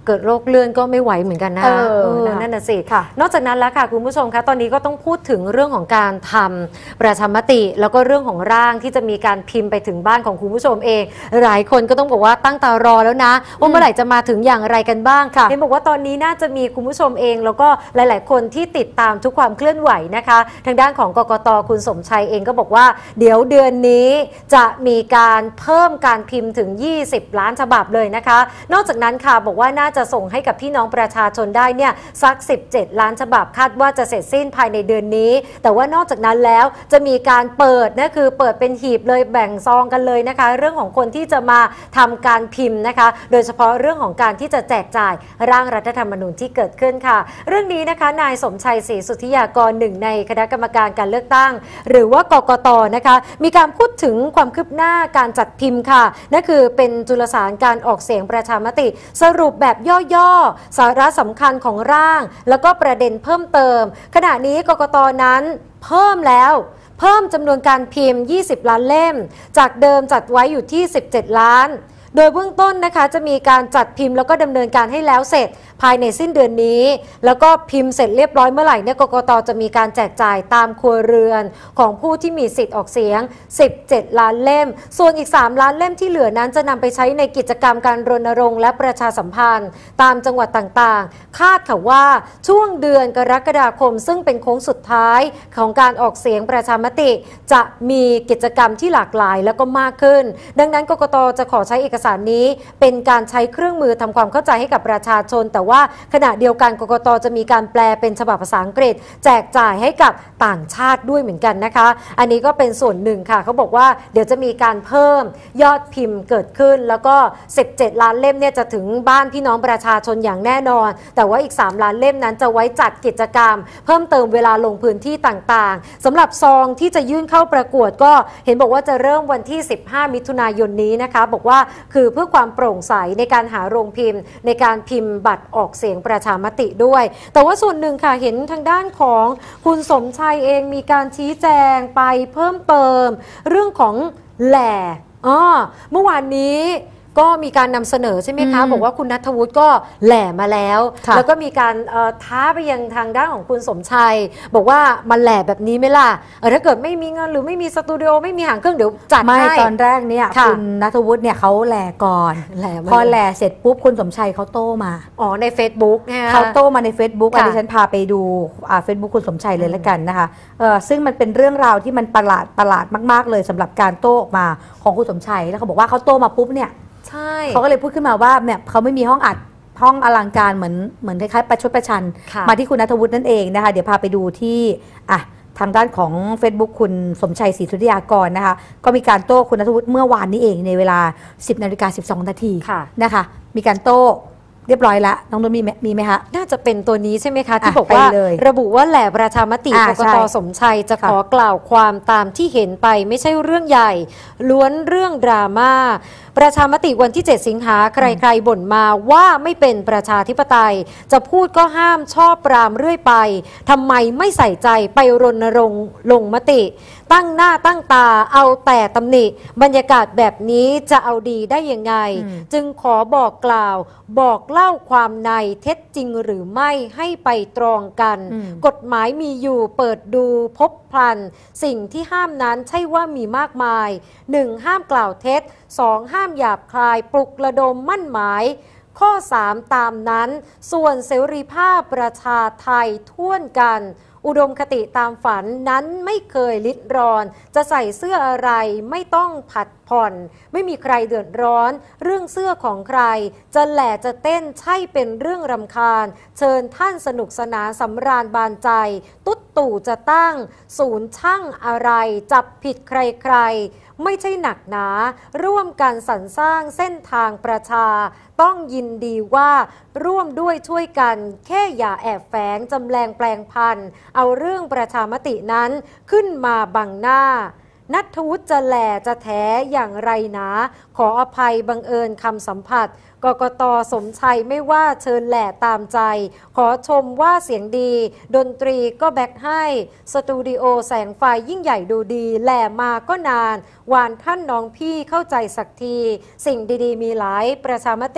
เกิดโรคเลื่อนก็ไม่ไหวเหมือนกันนะเออเออนะคะนั่นน่ะสิค่ะนอกจากนั้นแล้วค่ะคุณผู้ชมคะตอนนี้ก็ต้องพูดถึงเรื่องของการทำประชามติ แล้วก็เรื่องของร่างที่จะมีการพิมพ์ไปถึงบ้านของคุณผู้ชมเอง หลายคนก็ต้องบอกว่าตั้งตารอแล้วนะว่าเมื่อไหร่จะมาถึงอย่างไรกันบ้างค่ะเห็นบอกว่าตอนนี้น่าจะมีคุณผู้ชมเอง แล้วก็หลายๆ คนที่ติดตามทุกความเคลื่อนไหวนะคะ ทางด้านของกกต.คุณสมชัยเองก็บอกว่าเดี๋ยวเดือนนี้จะมีการเพิ่มการพิมพ์ถึงยี่สิบล้านฉบับเลยนะคะ นอกจากนั้นค่ะบอกว่าน่าจะส่งให้กับพี่น้องประชาชนได้เนี่ยสักสิบเจ็ดล้านฉบับคาดว่าจะเสร็จสิ้นภายในเดือนนี้ แต่ว่านอกจากนั้นแล้วจะมีการเปิดนะคือเปิดเป็นหีบเลยแบ่งซองกันเลยนะคะ เรื่องของคนที่จะมาทำการพิมพ์นะคะ โดยเฉพาะเรื่องของการที่จะแจกจ่ายร่างรัฐธรรมนูญที่เกิดขึ้นค่ะ เรื่องนี้นะคะนายสมชัยศรีสุทธิยากรหนึ่งในคณะกรรมการการเลือกตั้ง หรือว่ากกต.นะคะมีการพูดถึงความคืบหน้าการจัดพิมพ์ค่ะนั่นคือเป็นจุลสารการออกเสียงประชามติ สรุปแบบย่อๆสาระสำคัญของร่าง แล้วก็ประเด็นเพิ่มเติม ขณะนี้กกต.นั้นเพิ่มแล้วเพิ่มจำนวนการพิมพ์ยี่สิบล้านเล่มจากเดิมจัดไว้อยู่ที่สิบเจ็ดล้านโดยเบื้องต้นนะคะจะมีการจัดพิมพ์แล้วก็ดำเนินการให้แล้วเสร็จภายในสิ้นเดือนนี้แล้วก็พิมพ์เสร็จเรียบร้อยเมื่อไหร่เนี่ยกกต.จะมีการแจกจ่ายตามครัวเรือนของผู้ที่มีสิทธิ์ออกเสียงสิบเจ็ดล้านเล่มส่วนอีกสามล้านเล่มที่เหลือนั้นจะนำไปใช้ในกิจกรรมการรณรงค์และประชาสัมพันธ์ตามจังหวัดต่างๆคาดค่ะว่าช่วงเดือนกรกฎาคมซึ่งเป็นโค้งสุดท้ายของการออกเสียงประชามติจะมีกิจกรรมที่หลากหลายแล้วก็มากขึ้นดังนั้นกกต.จะขอใช้เอกสารนี้เป็นการใช้เครื่องมือทำความเข้าใจให้กับประชาชนแต่ว่าขณะเดียวกันกกต.จะมีการแปลเป็นฉบับภาษาอังกฤษแจกจ่ายให้กับต่างชาติด้วยเหมือนกันนะคะอันนี้ก็เป็นส่วนหนึ่งค่ะเขาบอกว่าเดี๋ยวจะมีการเพิ่มยอดพิมพ์เกิดขึ้นแล้วก็สิบเจ็ดล้านเล่มเนี่ยจะถึงบ้านพี่น้องประชาชนอย่างแน่นอนแต่ว่าอีกสามล้านเล่มนั้นจะไว้จัดกิจกรรมเพิ่มเติมเวลาลงพื้นที่ต่างๆสำหรับซองที่จะยื่นเข้าประกวดก็เห็นบอกว่าจะเริ่มวันที่สิบห้ามิถุนายนนี้นะคะบอกว่าคือเพื่อความโปร่งใสในการหาโรงพิมพ์ในการพิมพ์บัตรออกเสียงประชามติด้วยแต่ว่าส่วนหนึ่งค่ะเห็นทางด้านของคุณสมชัยเองมีการชี้แจงไปเพิ่มเติมเรื่องของแหล่อ๋อเมื่อวานนี้ก็มีการนำเสนอใช่ไหมคะบอกว่าคุณณัฐวุฒิก็แหล่มาแล้วแล้วก็มีการท้าไปยังทางด้านของคุณสมชัยบอกว่ามันแหล่แบบนี้ไหมล่ะถ้าเกิดไม่มีเงินหรือไม่มีสตูดิโอไม่มีหางเครื่องเดี๋ยวจัดให้ไม่ตอนแรกเนี่ยคุณณัฐวุฒิเนี่ยเขาแหล่ก่อนพอแหล่เสร็จปุ๊บคุณสมชัยเขาโต้มาอ๋อใน Facebook นะคะเขาโต้มาใน Facebook อันนี้ฉันพาไปดูเฟซบุ๊กคุณสมชัยเลยแล้วกันนะคะซึ่งมันเป็นเรื่องราวที่มันประหลาดประหลาดมากๆเลยสำหรับการโต้ออกมาของคุณสมชัยแล้วเขาบอกว่าเขาโต้มาปุ๊บเนี่ยใช่เขาก็เลยพูดขึ้นมาว่าแบบเขาไม่มีห้องอัดห้องอลังการเหมือนเหมือนคล้ายๆประชดประชันมาที่คุณณัฐวุฒินั่นเองนะคะเดี๋ยวพาไปดูที่อ่ะทางด้านของ Facebook คุณสมชัยศรีสุทธิยากรนะคะก็มีการโต้คุณณัฐวุฒิเมื่อวานนี้เองในเวลา สิบนาฬิกาสิบสองนาทีนะคะมีการโต้เรียบร้อยแล้วน้องนนท์มีมีไหมคะน่าจะเป็นตัวนี้ใช่ไหมคะที่บอกว่าระบุว่าแหล่ประชามติกกต.สมชัยจะขอกล่าวความตามที่เห็นไปไม่ใช่เรื่องใหญ่ล้วนเรื่องดราม่าประชามติวันที่เจ็ดสิงหาใครๆบ่นมาว่าไม่เป็นประชาธิปไตยจะพูดก็ห้ามชอบปรามเรื่อยไปทำไมไม่ใส่ใจไปรณรงค์ลงมติตั้งหน้าตั้งตาเอาแต่ตำหนิบรรยากาศแบบนี้จะเอาดีได้ยังไงจึงขอบอกกล่าวบอกเล่าความในเท็จจริงหรือไม่ให้ไปตรองกันกฎหมายมีอยู่เปิดดูพบพลันสิ่งที่ห้ามนั้นใช่ว่ามีมากมาย หนึ่ง ห้ามกล่าวเท็จ สอง ห้ามหยาบคายปลุกระดมมั่นหมายข้อ สาม ตามนั้นส่วนเสรีภาพประชาไทยท่วนกันอุดมคติตามฝันนั้นไม่เคยลิดรอนจะใส่เสื้ออะไรไม่ต้องผัดผ่อนไม่มีใครเดือดร้อนเรื่องเสื้อของใครจะแหล่จะเต้นใช่เป็นเรื่องรำคาญเชิญท่านสนุกสนานสำราญบานใจตุ๊ดตู่จะตั้งศูนย์ช่างอะไรจับผิดใครๆไม่ใช่หนักหนาร่วมกันสรรสร้างเส้นทางประชาต้องยินดีว่าร่วมด้วยช่วยกันแค่อย่าแอบแฝงจำแรงแปลงพันธุ์เอาเรื่องประชามตินั้นขึ้นมาบังหน้าณัฐวุฒิจะแหล่จะแถอย่างไรนะขออภัยบังเอิญคำสัมผัสกกต.สมชัยไม่ว่าเชิญแหล่ตามใจขอชมว่าเสียงดีดนตรีก็แบ็คให้สตูดิโอแสงไฟยิ่งใหญ่ดูดีแหล่มาก็นานวานท่านน้องพี่เข้าใจสักทีสิ่งดีๆมีหลายประชามติ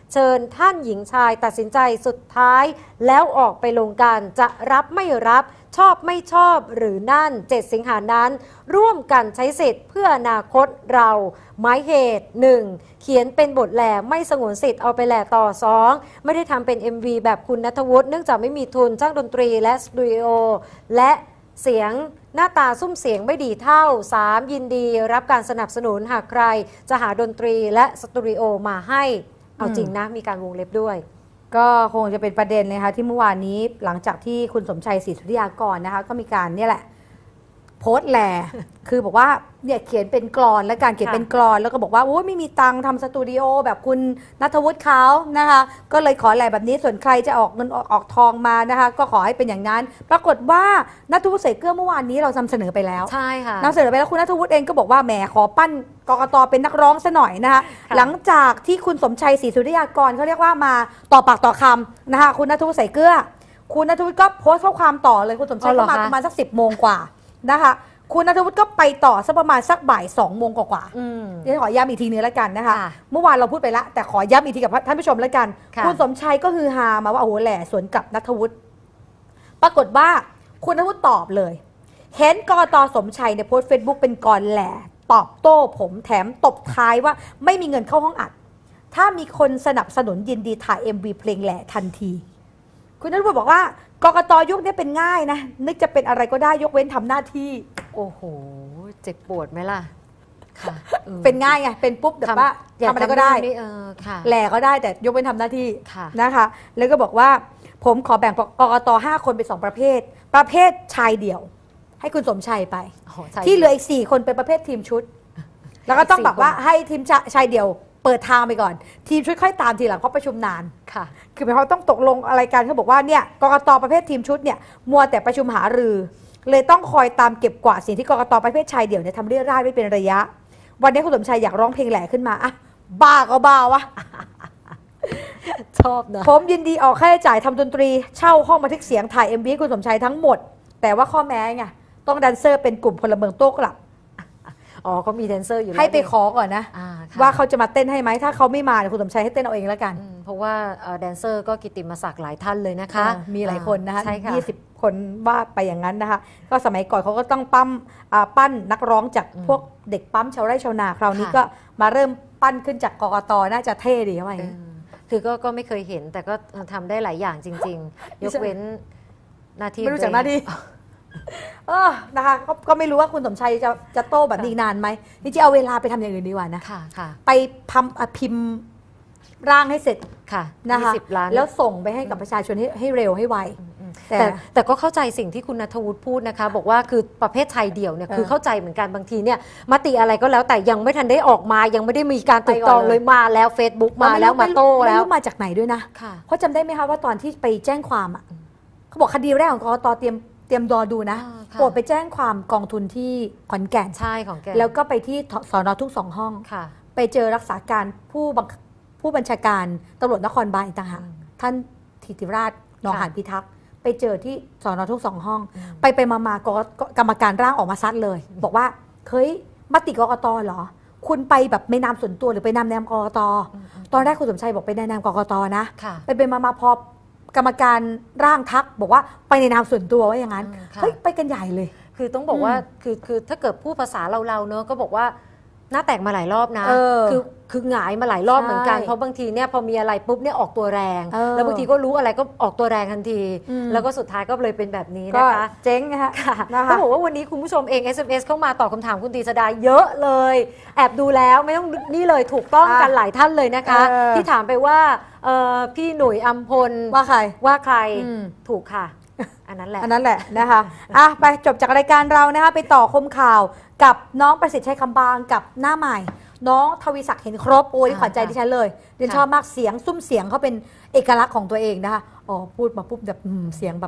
เชิญท่านหญิงชายตัดสินใจสุดท้ายแล้วออกไปลงกันจะรับไม่รับชอบไม่ชอบหรือนั่นเจ็ดสิงหานั้นร่วมกันใช้สิทธิ์เพื่ออนาคตเราหมายเหตุ หนึ่ง เขียนเป็นบทแหล่ไม่สงวนสิทธิ์เอาไปแหล่ต่อ สอง ไม่ได้ทำเป็น เอ็ม วี แบบคุณณัฐวุฒิเนื่องจากไม่มีทุนจ้างดนตรีและสตูดิโอและเสียงหน้าตาซุ้มเสียงไม่ดีเท่า สาม ยินดีรับการสนับสนุนหากใครจะหาดนตรีและสตูดิโอมาให้เอาจริงนะมีการวงเล็บด้วยก็คงจะเป็นประเด็นเลยค่ะที่เมื่อวานนี้หลังจากที่คุณสมชัยศรีสุริยากรนะคะก็มีการเนี่ยแหละโพสต์แหล่ คือบอกว่าเนี่ยเขียนเป็นกลอนและการเขียนเป็นกลอนแล้วก็บอกว่าโอ้ไม่มีตังค์ทำสตูดิโอแบบคุณณัฐวุฒิเขานะคะก็เลยขอแหล่แบบนี้ส่วนใครจะออกเงินออกทองมานะคะก็ขอให้เป็นอย่างนั้นปรากฏว่าณัฐวุฒิใส่เกลือเมื่อวานนี้เรานำเสนอไปแล้วใช่ค่ะนำเสนอไปแล้วคุณณัฐวุฒิเองก็บอกว่าแหมขอปั้นกกต.เป็นนักร้องซะหน่อยนะคะหลังจากที่คุณสมชัยศรีสุริยากรเขาเรียกว่ามาต่อปากต่อคำนะคะคุณณัฐวุฒิใส่เกลือคุณณัฐวุฒิก็โพสต์ข้อความต่อเลยคุณสมชัยก็มาประมาณสักสิบโมงกว่านะคะคุณณัฐวุฒิก็ไปต่อสักประมาณสักบ่ายสองโมงกว่าๆเดี๋ยวขอย้ำอีกทีนึงแล้วกันนะคะเมื่อวานเราพูดไปแล้วแต่ขอย้ำอีกทีกับท่านผู้ชมแล้วกันคุณสมชัยก็ฮือฮามาว่าโอ้โหแหล่สวนกับณัฐวุฒิปรากฏว่าคุณณัฐวุฒิตอบเลยเห็นกต.สมชัยในโพสต์เฟซบุ๊กเป็นกรแหล่ตอบโต้ผมแถมตบท้ายว่าไม่มีเงินเข้าห้องอัดถ้ามีคนสนับสนุนยินดีถ่าย เอ็ม วี เพลงแหล่ทันทีคุณณัฐวุฒิบอกว่ากกต.ยุคนี้เป็นง่ายนะนึกจะเป็นอะไรก็ได้ยกเว้นทำหน้าที่โอ้โหเจ็บปวดไหมล่ะค่ะเป็นง่ายไงเป็นปุ๊บแบบว่าทำอะไรก็ได้แหล่ก็ได้แต่ยกเว้นทำหน้าที่นะคะแล้วก็บอกว่าผมขอแบ่งกกต.ห้าคนเป็นสองประเภทประเภทชายเดี่ยวให้คุณสมชัยไปที่เหลืออีกสี่คนเป็นประเภททีมชุดแล้วก็ต้องแบบว่าให้ทีมชายเดี่ยวเปิดทางไปก่อนทีมชุดค่อยตามทีหลังเพราะประชุมนานค่ะคือหมายความต้องตกลงอะไรกันเขาบอกว่าเนี่ยกกต.ประเภททีมชุดเนี่ยมัวแต่ประชุมหารือเลยต้องคอยตามเก็บกวาดสิ่งที่กกต.ประเภทชายเดี่ยวเนี่ยทำเรื่อยๆไม่เป็นระยะวันนี้คุณสมชัยอยากร้องเพลงแหล่ขึ้นมาอ่ะบ้าก็บ้าวะชอบนะผมยินดีออกค่าใช้จ่ายทำดนตรีเช่าห้องบันทึกเสียงถ่าย เอ็ม วี คุณสมชัยทั้งหมดแต่ว่าข้อแม้ไงต้องแดนเซอร์เป็นกลุ่มพลเมืองโต้กลับอ๋อเขามีแดนเซอร์อยู่ให้ไปขอก่อนนะว่าเขาจะมาเต้นให้ไหมถ้าเขาไม่มาเดี๋ยวคุณสมชัยให้เต้นเอาเองแล้วกันเพราะว่าแดนเซอร์ก็กิตติมศักดิ์หลายท่านเลยนะคะมีหลายคนนะคะยี่สิบคนว่าไปอย่างนั้นนะคะก็สมัยก่อนเขาก็ต้องปั้มปั้นนักร้องจากพวกเด็กปั๊มชาวไร่ชาวนาคราวนี้ก็มาเริ่มปั้นขึ้นจากกกต.น่าจะเท่ดีว่าอย่างนี้คือก็ก็ไม่เคยเห็นแต่ก็ทำได้หลายอย่างจริงๆยกเว้นหน้าที่ไม่รู้จักหน้าที่เออนะคะก็ไม่รู้ว่าคุณสมชัยจะจะโต้แบบนี้นานไหมนี่จะเอาเวลาไปทำอย่างอื่นดีกว่านะค่ะค่ะไปพัมพิมพ์ร่างให้เสร็จค่ะนะคะแล้วส่งไปให้กับประชาชนให้ให้เร็วให้ไวแต่แต่ก็เข้าใจสิ่งที่คุณณัฐวุฒิพูดนะคะบอกว่าคือประเภทชายเดี่ยวเนี่ยคือเข้าใจเหมือนกันบางทีเนี่ยมติอะไรก็แล้วแต่ยังไม่ทันได้ออกมายังไม่ได้มีการติดต่อเลยมาแล้ว Facebook มาแล้วมาโต้แล้วไม่รู้มาจากไหนด้วยนะเพราะจำได้ไหมคะว่าตอนที่ไปแจ้งความอ่ะเขาบอกคดีแรกของกกต.เตรียมเตรียมรอดูนะโปรดไปแจ้งความกองทุนที่ขอนแก่นใช่ของแก่นแล้วก็ไปที่สน.ทุ่งสองห้องไปเจอรักษาการผู้ผู้บัญชาการตำรวจนครบาลอีกต่างหากท่านธิติราชนองหานพิทักษ์ไปเจอที่สน.ทุ่งสองห้องไปไปมามากรรมการร่างออกมาซัดเลยบอกว่าเฮ้ยมติกกต.เหรอคุณไปแบบไม่นามส่วนตัวหรือไปนามแนมกกต.ตอนแรกคุณสมชัยบอกไปในนามกกต.นะไปไปมามาพอกรรมการร่างทักบอกว่าไปในนามส่วนตัวว่าอย่างนั้นเฮ้ยไปกันใหญ่เลยคือต้องบอกว่าคือคือถ้าเกิดพูดภาษาเราๆเนอะก็บอกว่าหน้าแตกมาหลายรอบนะคือคือหงายมาหลายรอบเหมือนกันเพราะบางทีเนี่ยพอมีอะไรปุ๊บเนี่ยออกตัวแรงแล้วบางทีก็รู้อะไรก็ออกตัวแรงทันทีแล้วก็สุดท้ายก็เลยเป็นแบบนี้นะคะเจ๊งนะคะเขาบอกว่าวันนี้คุณผู้ชมเอง เอส เอ็ม เอส เข้ามาตอบคำถามคุณตีสดาเยอะเลยแอบดูแล้วไม่ต้องนี่เลยถูกต้องกันหลายท่านเลยนะคะที่ถามไปว่าพี่หนุ่ยอัมพลว่าใครว่าใครถูกค่ะอันนั้นแหละอันนั้นแหละนะคะอ่ะไปจบจากรายการเรานะคะไปต่อคมข่าวกับน้องประสิทธิ์ชัยคำบางกับหน้าใหม่น้องทวีศักดิ์เห็นครบโอ้ยขวัญใจดิฉันเลยดิฉันชอบมากเสียงซุ้มเสียงเขาเป็นเอกลักษณ์ของตัวเองนะคะอ๋อพูดมาปุ๊บแบบเสียงแบบ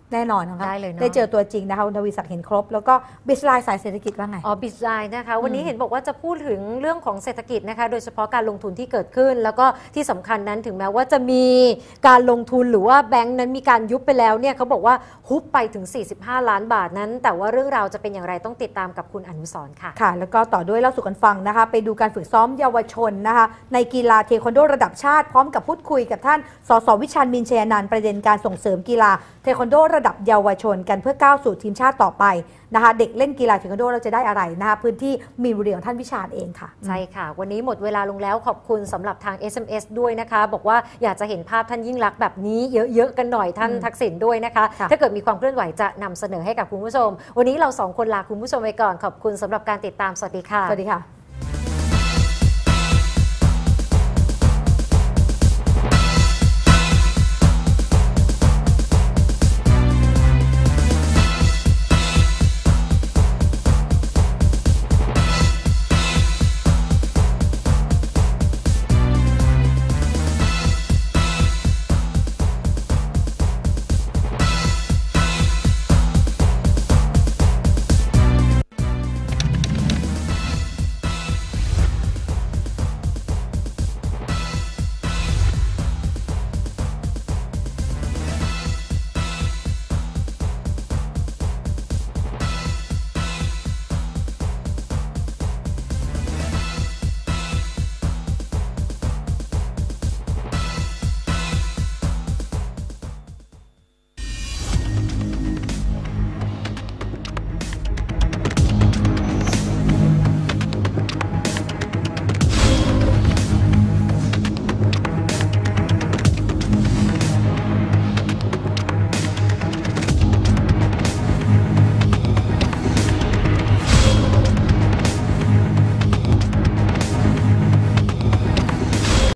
แน่นอนนะคะได้เลยเนอะได้เจอตัวจริงนะคะคุณทวีศักดิ์เห็นครบแล้วก็บิสไลน์สายเศรษฐกิจว่าไงอ๋อบิสไลน์นะคะวันนี้อืมเห็นบอกว่าจะพูดถึงเรื่องของเศรษฐกิจนะคะโดยเฉพาะการลงทุนที่เกิดขึ้น แล้วก็ที่สำคัญนั้นถึงแม้ว่าจะมีการลงทุนหรือว่าแบงก์นั้นมีการยุบไปแล้วเนี่ยเขาบอกว่าฮุบไปถึงสี่สิบห้าล้านบาทนั้น แต่ว่าเรื่องราวจะเป็นอย่างไรต้องติดตามกับคุณอนุสรณ์ค่ะค่ะแล้วก็ต่อด้วยเล่าสู่กันฟังนะคะไปดูการฝึกซ้อมเยาวชนนะคะในกีฬาเทควันโดระดับชาติพร้อมกับพูดคุยกับท่านสสวิชาญมินเชยนันท์ประเด็นการส่งเสริมกีฬาเทควันโดระดับเยาวชนกันเพื่อก้าวสู่ทีมชาติต่อไปนะคะเด็กเล่นกีฬาเทควันโดเราจะได้อะไรนะคะพื้นที่มีนบุรีของท่านวิชาญเองค่ะใช่ค่ะวันนี้หมดเวลาลงแล้วขอบคุณสำหรับทาง เอส เอ็ม เอส ด้วยนะคะบอกว่าอยากจะเห็นภาพท่านยิ่งลักษณ์แบบนี้เยอะๆกันหน่อยท่านอืมทักษิณด้วยนะคะค่ะถ้าเกิดมีความเคลื่อนไหวจะนำเสนอให้กับคุณผู้ชม วันนี้เราสองคนลาคุณผู้ชมไปก่อนขอบคุณสำหรับการติดตามสวัสดีค่ะสวัสดีค่ะ